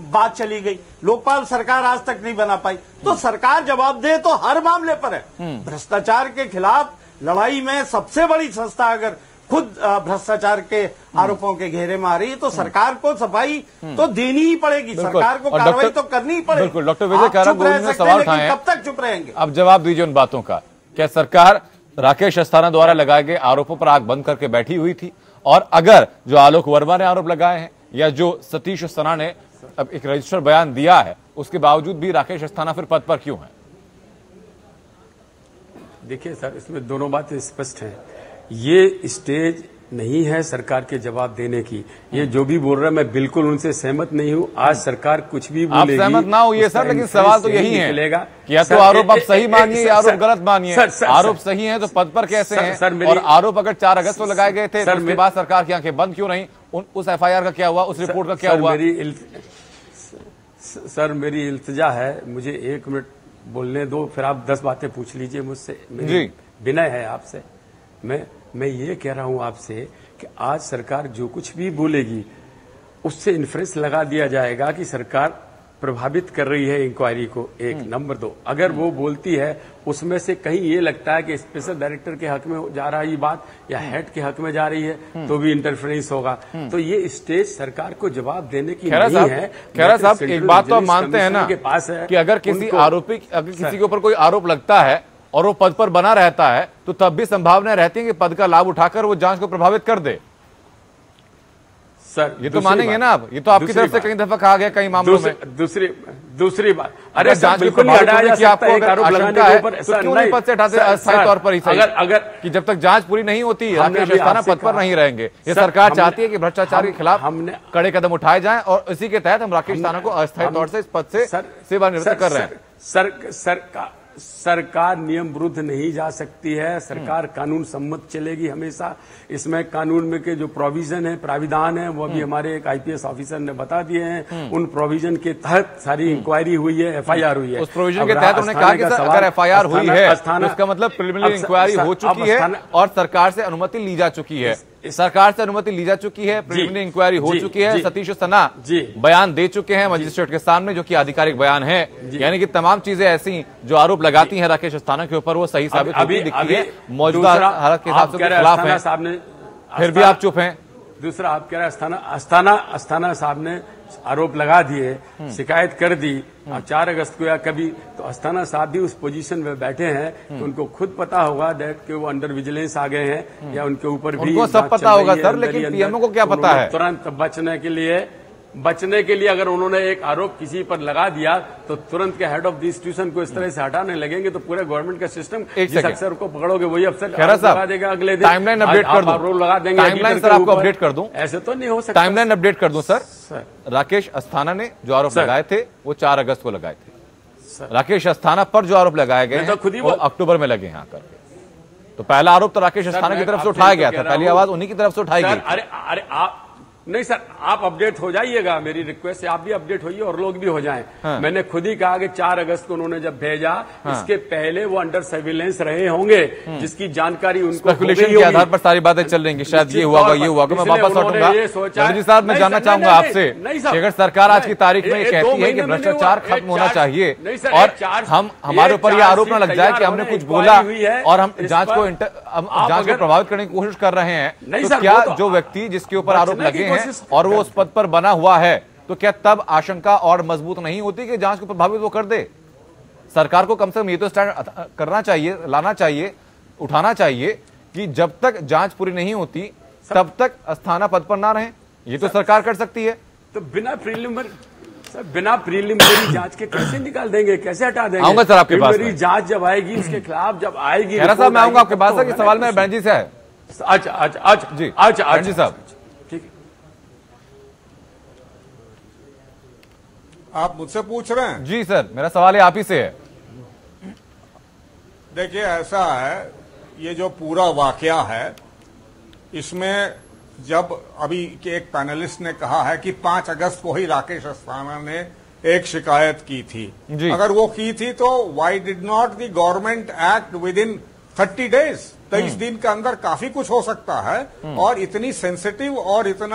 बात चली गई, लोकपाल सरकार आज तक नहीं बना पाई। तो सरकार जवाब दे तो हर मामले पर है। भ्रष्टाचार के खिलाफ लड़ाई में सबसे बड़ी संस्था अगर खुद भ्रष्टाचार के आरोपों के घेरे में आ रही है तो सरकार को सफाई तो देनी ही पड़ेगी, सरकार को कार्रवाई तो करनी ही पड़ेगी। बिल्कुल, डॉक्टर विजय कारागोविंद ने सवाल उठाए, कब तक चुप रहेंगे? अब जवाब दीजिए उन बातों का। क्या सरकार राकेश अस्थाना द्वारा लगाए गए आरोपों पर आंख बंद करके बैठी हुई थी? और अगर जो आलोक वर्मा ने आरोप लगाए हैं या जो सतीश सना ने अब एक रजिस्टर बयान दिया है, उसके बावजूद भी राकेश अस्थाना फिर पद पर क्यों है? देखिए सर, इसमें दोनों बातें स्पष्ट हैं। ये स्टेज नहीं है सरकार के जवाब देने की। ये जो भी बोल रहा है मैं बिल्कुल उनसे सहमत नहीं हूं। आज सरकार कुछ भी बोलेगी, आप सहमत ना होइए सर, लेकिन सवाल तो यही है कि या तो आरोप आप सही मानिए या आरोप गलत मानिए। आरोप सही है तो पद पर कैसे हैं? और आरोप अगर चार अगस्त को लगाए गए थे तो उसके बाद सरकार की आंखें बंद क्यों रही? उस एफआईआर का क्या हुआ? उस रिपोर्ट का क्या हुआ? मेरी सर मेरी इल्तिजा है, मुझे एक मिनट बोलने दो, फिर आप दस बातें पूछ लीजिए मुझसे। मेरी विनय है आपसे। मैं मैं ये कह रहा हूं आपसे कि आज सरकार जो कुछ भी बोलेगी उससे इन्फ्रेंस लगा दिया जाएगा कि सरकार प्रभावित कर रही है इंक्वायरी को। एक नंबर दो, अगर वो बोलती है उसमें से कहीं ये लगता है कि स्पेशल डायरेक्टर के हक में जा रहा है ये बात या हेड के हक में जा रही है तो भी इंटरफेरेंस होगा। तो ये स्टेज सरकार को जवाब देने की नहीं है। खैरा साहब, एक बात तो आप मानते हैं ना के पास है कि अगर किसी आरोपी अगर किसी के ऊपर कोई आरोप लगता है और वो पद पर बना रहता है तो तब भी संभावना रहती है कि पद का लाभ उठाकर वो जांच को प्रभावित कर दे। सर ये तो मानेंगे ना आप? ये तो आपकी तरफ से कई दफा कहा गया कई मामलों में। दूसरी दूसरी बात, अरे जांच बिल्कुल हटाया जा सकता है, आरोप लगाने के ऊपर तो क्यों नहीं पद से हटाते अस्थायी तौर पर ही? अगर अगर कि जब तक जांच पूरी नहीं होती राकेश अस्थाना पद पर नहीं रहेंगे। ये सरकार चाहती है कि भ्रष्टाचार के खिलाफ हमने कड़े कदम उठाए जाएं और इसी के तहत हम राकेश अस्थाना को अस्थायी तौर से इस पद से सेवानिवृत्त कर रहे हैं। सर सरकार सरकार नियम विरुद्ध नहीं जा सकती है। सरकार कानून सम्मत चलेगी हमेशा। इसमें कानून में के जो प्रोविजन है, प्राविधान है, वो भी हमारे एक आईपीएस ऑफिसर ने बता दिए हैं। उन प्रोविजन के तहत सारी इंक्वायरी हुई है, एफआईआर हुई है। उस प्रोविजन के तहत उन्होंने कहा कि अगर एफआईआर हुई है तो इसका मतलब प्रिलिमिनरी इंक्वायरी हो चुकी है और सरकार से अनुमति ली जा चुकी है। सरकार से अनुमति ली जा चुकी है, प्रिलिमिनरी इंक्वायरी हो चुकी है। सतीश सना बयान दे चुके हैं मजिस्ट्रेट के सामने, जो कि आधिकारिक बयान है। यानी कि तमाम चीजें ऐसी जो आरोप लगाती हैं राकेश अस्थाना के ऊपर वो सही साबित होती दिखती है। मौजूदा हालत के हिसाब से खिलाफ है, फिर भी आप चुप हैं। दूसरा आप कह रहे हैं अस्थाना अस्थाना अस्थाना साहब ने आरोप लगा दिए, शिकायत कर दी और चार अगस्त को या कभी, तो अस्थाना साहब भी उस पोजीशन में बैठे हैं तो उनको खुद पता होगा दैट कि वो अंडर विजिलेंस आ गए हैं या उनके ऊपर भी उनको सब पता होगा सर, लेकिन पीएमओ को क्या पता है? तुरंत बचने के लिए बचने के लिए अगर उन्होंने एक आरोप किसी पर लगा दिया तो तुरंत के हेड ऑफ द इंस्टीट्यूशन को इस तरह से हटाने लगेंगे तो पूरे गवर्नमेंट का सिस्टम जिस अफसर को पकड़ोगे वही अफसर लगा देगा अगले दिन। टाइमलाइन अपडेट कर दूं, लगा देंगे टाइमलाइन सर आपको अपडेट कर दूं। ऐसे तो नहीं हो सकता। टाइमलाइन अपडेट कर दूं सर। राकेश अस्थाना ने जो आरोप लगाए थे वो चार अगस्त को लगाए थे। राकेश अस्थाना पर जो आरोप लगाए गए हैं वो अक्टूबर में लगे हैं आकर के। तो पहला आरोप तो राकेश अस्थाना की तरफ से उठाया गया था, पहली आवाज उन्हीं की तरफ से उठाई गई। अरे अरे आप नहीं सर, आप अपडेट हो जाइएगा, मेरी रिक्वेस्ट है आप भी अपडेट होइए और लोग भी हो जाएं। हाँ। मैंने खुद ही कहा कि चार अगस्त को उन्होंने जब भेजा, हाँ। इसके पहले वो अंडर सर्विलेंस रहे होंगे जिसकी जानकारी उनको स्पेकुलेशन के आधार पर सारी बातें चल रही शायद ये हुआ ये हुआ। मैं वापस लौटूंगा जी साहब, मैं जानना चाहूंगा आपसे कि अगर सरकार आज की तारीख में ये कहती है कि भ्रष्टाचार खत्म होना चाहिए और हम हमारे ऊपर ये आरोप न लग जाए कि हमने कुछ बोला और हम जांच को जांच को प्रभावित करने की कोशिश कर रहे हैं, तो क्या जो व्यक्ति जिसके ऊपर आरोप लगे हैं और वो उस पद पर बना हुआ है तो क्या तब आशंका और मजबूत नहीं होती कि जांच को प्रभावित वो कर दे? सरकार को कम से कम ये तो स्टैंड करना चाहिए, लाना चाहिए, उठाना चाहिए कि जब तक जांच पूरी नहीं होती तब तक अस्थाना पद पर ना रहें। ये तो सरकार कर सकती है। तो बिना प्रीलिमिनरी सर बिना प्रीलिमिनरी जांच के कैसे निकाल देंगे, कैसे हटा देंगे? आऊंगा सर आपके पास। जांच जब आएगी उसके खिलाफ जब आएगी साहब मैं आऊंगा आपके पास। सर सवाल मेरे बहन जी से है। अच्छा अच्छा अच्छा जी अच्छा बहन जी साहब, आप मुझसे पूछ रहे हैं? जी सर, मेरा सवाल है आप ही से है। देखिए ऐसा है, ये जो पूरा वाकया है इसमें जब अभी के एक पैनलिस्ट ने कहा है कि पांच अगस्त को ही राकेश अस्थाना ने एक शिकायत की थी, अगर वो की थी तो why did not the government act within thirty days? तेईस दिन के अंदर काफी कुछ हो सकता है और इतनी सेंसिटिव और इतना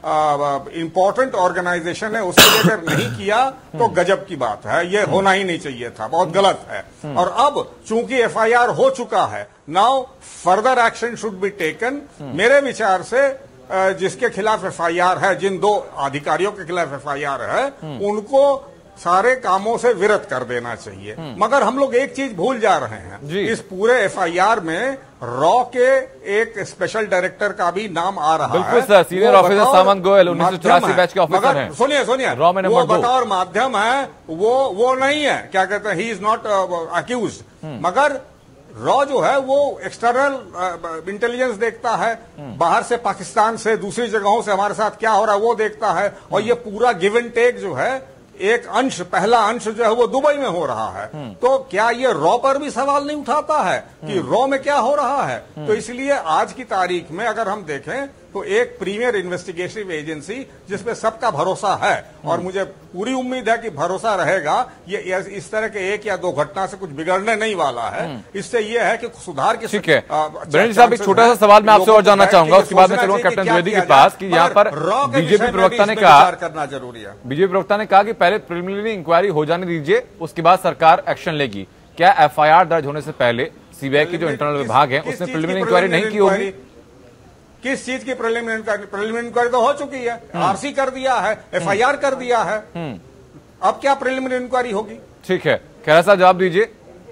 इंपॉर्टेंट ऑर्गेनाइजेशन है उसके लिए अगर नहीं किया तो गजब की बात है, ये होना ही नहीं चाहिए था, बहुत गलत है। और अब चूंकि एफआईआर हो चुका है, now further action should be taken. मेरे विचार से जिसके खिलाफ एफआईआर है, जिन दो अधिकारियों के खिलाफ एफआईआर है, उनको सारे कामों से विरत कर देना चाहिए। मगर हम लोग एक चीज भूल जा रहे हैं, इस पूरे एफआईआर में रॉ के एक स्पेशल डायरेक्टर का भी नाम आ रहा है। बिल्कुल sir, senior officer Samant Goel उन्नीस सौ चौरासी बैच के ऑफिसर हैं। सुनिए सुनिए, रॉ में वो नंबर बतौर माध्यम है, वो वो नहीं है, क्या कहते हैं, ही इज नॉट अक्यूज। मगर रॉ जो है वो एक्सटर्नल इंटेलिजेंस देखता है, बाहर से, पाकिस्तान से, दूसरी जगहों से हमारे साथ क्या हो रहा है वो देखता है। और ये पूरा गिव एंड टेक जो है, एक अंश, पहला अंश जो है वो दुबई में हो रहा है। तो क्या ये रॉ पर भी सवाल नहीं उठाता है कि रॉ में क्या हो रहा है? तो इसलिए आज की तारीख में अगर हम देखें तो एक प्रीमियर इन्वेस्टिगेटिव एजेंसी जिसपे सबका भरोसा है, और मुझे पूरी उम्मीद है कि भरोसा रहेगा, ये इस तरह के एक या दो घटना से कुछ बिगड़ने नहीं वाला है। इससे ये है कि सुधार की। ठीक है ब्रजेश साहब, एक छोटा सा सवाल मैं आपसे और जानना चाहूंगा, उसके बाद में चलूंगा कैप्टन द्विवेदी के पास कि यहाँ पर बीजेपी प्रवक्ता ने कहा, करना जरूरी है, बीजेपी प्रवक्ता ने कहा कि पहले प्रिलिमिनरी इंक्वायरी हो जाने दीजिए, उसके बाद सरकार एक्शन लेगी। क्या एफआईआर दर्ज होने से पहले सीबीआई की जो इंटरनल विभाग है उसने प्रिलिमिनरी इंक्वायरी नहीं की होगी? किस चीज की प्रिलिमिनरी इंक्वायरी? प्रिलिमिनरी इंक्वायरी तो हो चुकी है, आरसी कर दिया है, एफआईआर कर दिया है, अब क्या प्रिलिमिनरी इंक्वायरी होगी? ठीक है, खैरा साहब जवाब दीजिए।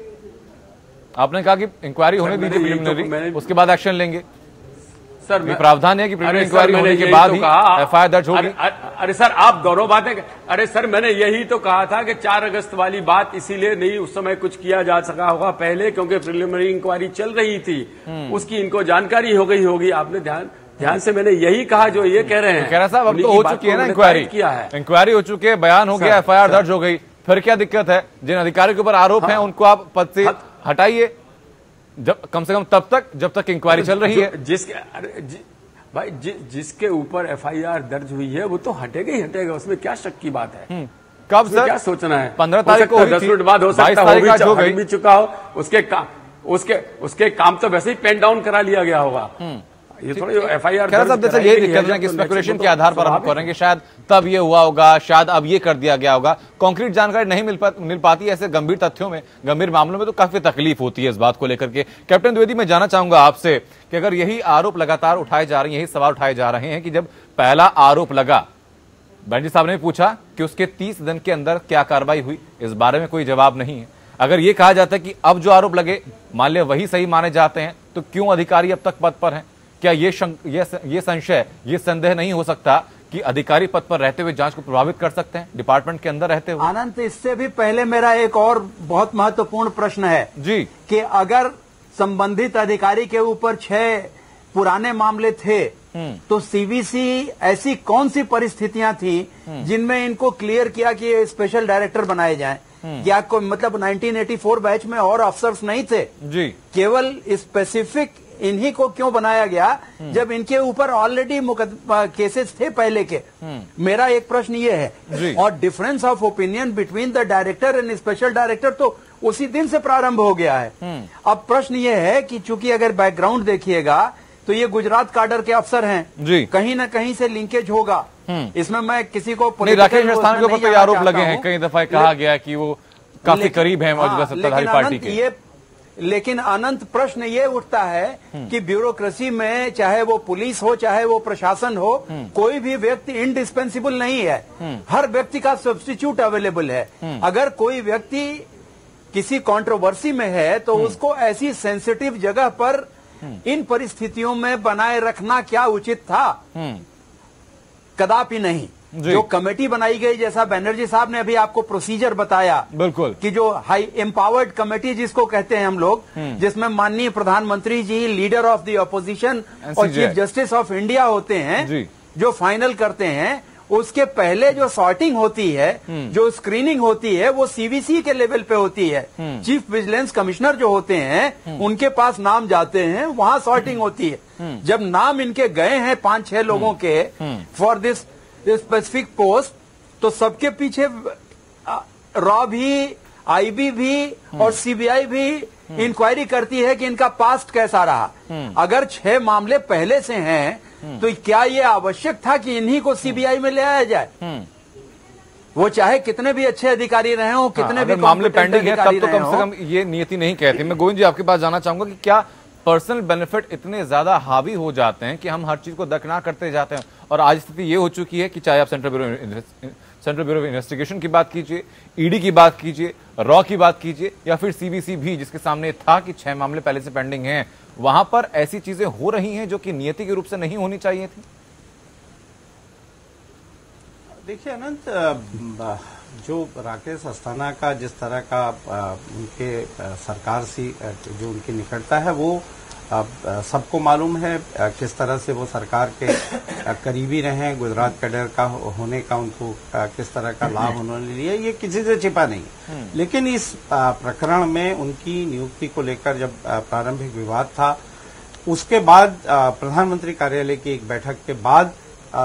आपने कहा कि इंक्वायरी होने दीजिए प्रिलिमिनरी, उसके बाद एक्शन लेंगे। सर ये प्रावधान है कि प्रिलिमिनरी इंक्वायरी होने के बाद ही एफआईआर दर्ज होगी। अरे सर आप दोनों बातें, अरे सर मैंने यही तो कहा था कि चार अगस्त वाली बात इसीलिए नहीं उस समय कुछ किया जा सका होगा पहले, क्योंकि प्रिलिमिनरी इंक्वायरी चल रही थी, उसकी इनको जानकारी हो गई होगी। आपने ध्यान ध्यान से मैंने यही कहा जो ये कह रहे हैं। कह रहा साहब अब तो हो चुकी है ना इंक्वायरी, किया है, इंक्वायरी हो चुकी है, बयान हो गया, एफआईआर दर्ज हो गई, फिर क्या दिक्कत है? जिन अधिकारियों के ऊपर आरोप है उनको आप पद से हटाइए, जब कम से कम तब तक जब तक इंक्वायरी चल रही है। जिसके अरे जि, भाई जि, जिसके ऊपर एफआईआर दर्ज हुई है वो तो हटेगा ही हटेगा, उसमें क्या शक की बात है? कब सर? क्या सोचना है? पंद्रह तारीख को दस मिनट बाद हो सकता है हो भी चुका हो, उसके काम उसके उसके काम तो वैसे ही पेन डाउन करा लिया गया होगा। ये थोड़ी एफआईआर ये दिक्कत है कि स्पेकुलेशन के आधार पर हम करेंगे, शायद तब ये हुआ होगा, शायद अब ये कर दिया गया होगा, कॉन्क्रीट जानकारी नहीं मिल पा, मिल पाती। ऐसे गंभीर तथ्यों में, गंभीर मामलों में तो काफी तकलीफ होती है इस बात को लेकर के। कैप्टन द्विवेदी, मैं जानना चाहूंगा आपसे कि अगर यही आरोप लगातार उठाए जा रहे हैं, यही सवाल उठाए जा रहे हैं कि जब पहला आरोप लगा, बनर्जी साहब ने पूछा कि उसके तीस दिन के अंदर क्या कार्रवाई हुई, इस बारे में कोई जवाब नहीं है। अगर ये कहा जाता है कि अब जो आरोप लगे मान लिया वही सही माने जाते हैं, तो क्यों अधिकारी अब तक पद पर हैं? क्या ये शंक, ये, ये संशय, ये संदेह नहीं हो सकता कि अधिकारी पद पर रहते हुए जांच को प्रभावित कर सकते हैं, डिपार्टमेंट के अंदर रहते हुए? अनंत, इससे भी पहले मेरा एक और बहुत महत्वपूर्ण प्रश्न है जी, कि अगर संबंधित अधिकारी के ऊपर छह पुराने मामले थे, तो सीवीसी ऐसी कौन सी परिस्थितियां थी जिनमें इनको क्लियर किया कि ये स्पेशल डायरेक्टर बनाए जाएं? क्या कोई मतलब नाइनटीन एटी फोर बैच में और अफसर्स नहीं थे जी? केवल स्पेसिफिक इन्हीं को क्यों बनाया गया जब इनके ऊपर ऑलरेडी केसेस थे पहले के? मेरा एक प्रश्न ये है। और difference of opinion between the director and special director तो उसी दिन से प्रारंभ हो गया है। अब प्रश्न ये है कि चूंकि अगर बैकग्राउंड देखिएगा तो ये गुजरात काडर के अफसर हैं जी, कहीं ना कहीं से लिंकेज होगा इसमें। मैं किसी को राकेश अस्थाना के ऊपर तो आरोप लगे हैं, कई दफा कहा गया कि वो काफी करीब है मौजूदा सत्ताधारी पार्टी के। ये लेकिन अनंत प्रश्न ये उठता है कि ब्यूरोक्रेसी में चाहे वो पुलिस हो चाहे वो प्रशासन हो, कोई भी व्यक्ति इंडिस्पेंसिबल नहीं है, हर व्यक्ति का सब्स्टिट्यूट अवेलेबल है। अगर कोई व्यक्ति किसी कंट्रोवर्सी में है तो उसको ऐसी सेंसिटिव जगह पर इन परिस्थितियों में बनाए रखना क्या उचित था? कदापि नहीं। जो कमेटी बनाई गई, जैसा बनर्जी साहब ने अभी आपको प्रोसीजर बताया, बिल्कुल, कि जो हाई एम्पावर्ड कमेटी जिसको कहते हैं हम लोग, जिसमें माननीय प्रधानमंत्री ji, leader of the opposition और चीफ जस्टिस ऑफ इंडिया होते हैं, जो फाइनल करते हैं, उसके पहले जो सॉर्टिंग होती है, जो स्क्रीनिंग होती है, वो सीवीसी के लेवल पे होती है। चीफ विजिलेंस कमिश्नर जो होते हैं उनके पास नाम जाते हैं, वहां सॉर्टिंग होती है। जब नाम इनके गए हैं पांच छह लोगों के फॉर दिस स्पेसिफिक पोस्ट, तो सबके पीछे रॉ भी, आईबी भी और सीबीआई भी इंक्वायरी करती है कि इनका पास्ट कैसा रहा। अगर छह मामले पहले से हैं तो क्या ये आवश्यक था कि इन्हीं को सीबीआई में ले आया जाए? वो चाहे कितने भी अच्छे अधिकारी रहे हो, कितने हाँ, भी मामले पेंडिंग है, तब तो कम से कम ये नियति नहीं कहती। मैं गोविंद जी आपके पास जाना चाहूंगा कि क्या पर्सनल बेनिफिट इतने ज्यादा हावी हो जाते हैं कि हम हर चीज को दरकिनार करते जाते हैं, और आज स्थिति ये हो चुकी है कि चाहे आप central bureau central bureau of investigation की बात कीजिए, ईडी की बात कीजिए, रॉ की बात कीजिए, या फिर सीबीसी भी, जिसके सामने था कि छह मामले पहले से पेंडिंग हैं, वहां पर ऐसी चीजें हो रही हैं जो कि नियति के रूप से नहीं होनी चाहिए थी। देखिए अनंत, जो राकेश अस्थाना का जिस तरह का उनके सरकार से जो उनकी निकटता है वो सबको मालूम है, किस तरह से वो सरकार के करीबी रहे, गुजरात कैडर का होने का उनको किस तरह का लाभ उन्होंने लिया, ये किसी से छिपा नहीं। लेकिन इस प्रकरण में उनकी नियुक्ति को लेकर जब प्रारंभिक विवाद था, उसके बाद प्रधानमंत्री कार्यालय की एक बैठक के बाद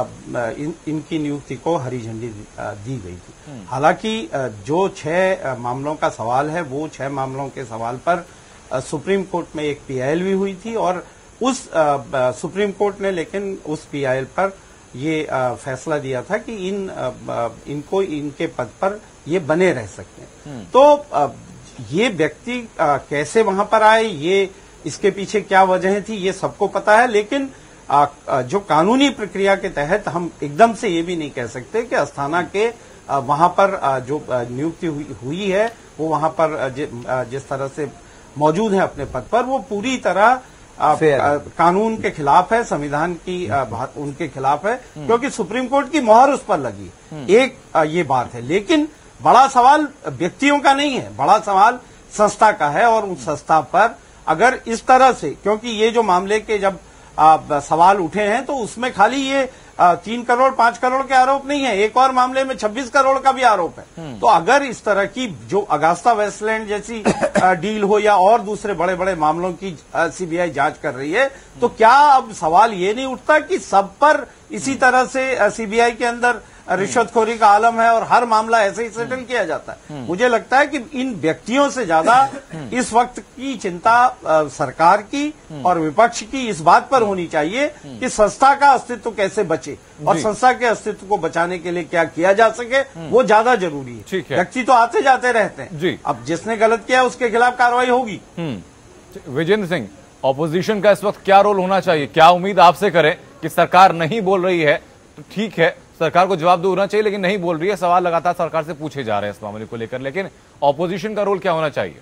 इन, इनकी नियुक्ति को हरी झंडी दी गई थी। हालांकि जो छह मामलों का सवाल है, वो छह मामलों के सवाल पर सुप्रीम कोर्ट में एक पीआईएल भी हुई थी, और उस सुप्रीम कोर्ट ने लेकिन उस पीआईएल पर ये फैसला दिया था कि इन इनको इनके पद पर ये बने रह सकते हैं। तो ये व्यक्ति कैसे वहां पर आए, ये इसके पीछे क्या वजह थी, ये सबको पता है। लेकिन आ, जो कानूनी प्रक्रिया के तहत हम एकदम से ये भी नहीं कह सकते कि अस्थाना के आ, वहां पर आ, जो नियुक्ति हुई, हुई है वो वहां पर ज, आ, जिस तरह से मौजूद है अपने पद पर, वो पूरी तरह आ, आ, कानून के खिलाफ है, संविधान की आ, उनके खिलाफ है, क्योंकि सुप्रीम कोर्ट की मोहर उस पर लगी। एक आ, ये बात है। लेकिन बड़ा सवाल व्यक्तियों का नहीं है, बड़ा सवाल संस्था का है, और उस संस्था पर अगर इस तरह से, क्योंकि ये जो मामले के जब आ, सवाल उठे हैं तो उसमें खाली ये आ, तीन करोड़ पांच करोड़ के आरोप नहीं है, एक और मामले में छब्बीस करोड़ का भी आरोप है। तो अगर इस तरह की जो अगास्ता वेस्टलैंड जैसी आ, डील हो या और दूसरे बड़े बड़े मामलों की सीबीआई जांच कर रही है, तो क्या अब सवाल ये नहीं उठता कि सब पर इसी तरह से सीबीआई के अंदर रिश्वतखोरी का आलम है और हर मामला ऐसे ही सेटल किया जाता है? मुझे लगता है कि इन व्यक्तियों से ज्यादा इस वक्त की चिंता सरकार की और विपक्ष की इस बात पर होनी चाहिए कि संस्था का अस्तित्व कैसे बचे, और संस्था के अस्तित्व को बचाने के लिए क्या किया जा सके, वो ज्यादा जरूरी है। व्यक्ति तो आते जाते रहते हैं, अब जिसने गलत किया उसके खिलाफ कार्रवाई होगी। विजेंद्र सिंह, ऑपोजिशन का इस वक्त क्या रोल होना चाहिए? क्या उम्मीद आपसे करें कि सरकार नहीं बोल रही है तो ठीक है, सरकार को जवाब देना चाहिए, लेकिन नहीं बोल रही है, सवाल लगातार सरकार से पूछे जा रहे हैं इस मामले को लेकर, लेकिन ऑपोजिशन का रोल क्या होना चाहिए?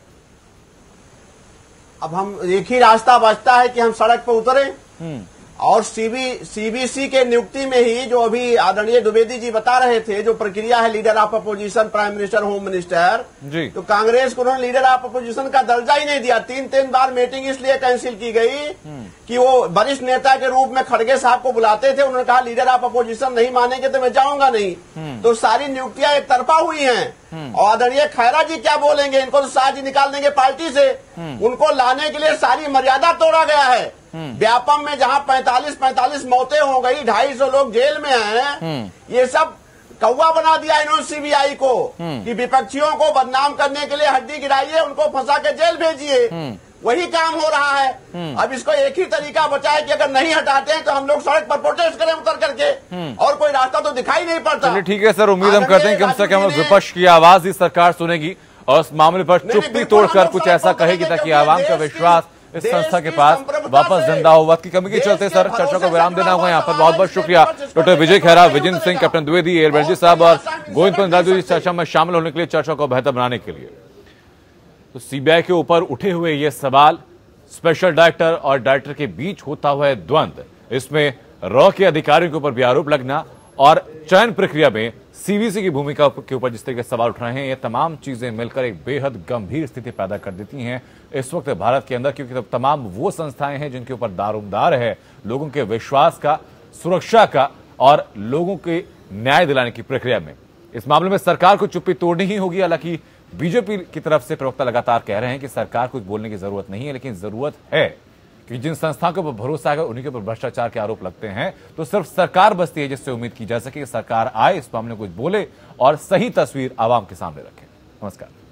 अब हम एक ही रास्ता बचता है कि हम सड़क पर उतरे, और सीबी सीबीसी के नियुक्ति में ही जो अभी आदरणीय द्विवेदी जी बता रहे थे, जो प्रक्रिया है leader of opposition, prime minister, home minister ji, तो कांग्रेस को उन्होंने लीडर ऑफ अपोजिशन का दर्जा ही नहीं दिया। तीन तीन बार मीटिंग इसलिए कैंसिल की गई कि वो वरिष्ठ नेता के रूप में खड़गे साहब को बुलाते थे, उन्होंने कहा लीडर ऑफ अपोजिशन नहीं मानेंगे तो मैं जाऊंगा नहीं। तो सारी नियुक्तियां एक तरफा हुई हैं, और आदरणीय खैरा जी क्या बोलेंगे, इनको तो शायद ही निकाल देंगे पार्टी से। उनको लाने के लिए सारी मर्यादा तोड़ा गया है। व्यापम में जहां पैंतालीस पैंतालीस मौतें हो गई, ढाई सौ लोग जेल में हैं, ये सब कौवा बना दिया इन्होंने सीबीआई को कि विपक्षियों को बदनाम करने के लिए हड्डी गिराइए, उनको फंसा के जेल भेजिए। वही काम हो रहा है। अब इसको एक ही तरीका बचा है कि अगर नहीं हटाते हैं तो हम लोग सड़क पर प्रोटेस्ट करें उतर करके, और कोई रास्ता तो दिखाई नहीं पड़ता। चलिए ठीक है सर, उम्मीद हम करते हैं कि कम से कम विपक्ष की आवाज ही सरकार सुनेगी और इस मामले पर चुप्पी तोड़कर कुछ ऐसा कहेगी ताकि आवाम का विश्वास इस संस्था के पास वापस जिंदा हो। वक्त की कमी के चलते सर चर्चा को विराम देना होगा। यहाँ पर बहुत बहुत शुक्रिया doctor Vijay Khaira, Vijender Singh, captain Dwivedi, air Banerjee साहब और गोविंद पंत राजू जी चर्चा में शामिल होने के लिए, चर्चा को बेहतर बनाने के लिए। तो सीबीआई के ऊपर उठे हुए ये सवाल, स्पेशल डायरेक्टर और डायरेक्टर के बीच होता हुआ द्वंद, इसमें रॉ के अधिकारियों के ऊपर भी आरोप लगना और चयन प्रक्रिया में सीबीसी की भूमिका के ऊपर जिस तरह के सवाल उठ रहे हैं, ये तमाम चीजें मिलकर एक बेहद गंभीर स्थिति पैदा कर देती हैं इस वक्त भारत के अंदर, क्योंकि तमाम वो संस्थाएं हैं जिनके ऊपर दारोमदार है लोगों के विश्वास का, सुरक्षा का और लोगों के न्याय दिलाने की प्रक्रिया में। इस मामले में सरकार को चुप्पी तोड़नी ही होगी। हालांकि बीजेपी की तरफ से प्रवक्ता लगातार कह रहे हैं कि सरकार को बोलने की जरूरत नहीं है, लेकिन जरूरत है कि जिन संस्थाओं के ऊपर भरोसा है उन्हीं के ऊपर भ्रष्टाचार के आरोप लगते हैं, तो सिर्फ सरकार बचती है जिससे उम्मीद की जा सके कि सरकार आए, इस मामले में कुछ बोले और सही तस्वीर आवाम के सामने रखे। नमस्कार।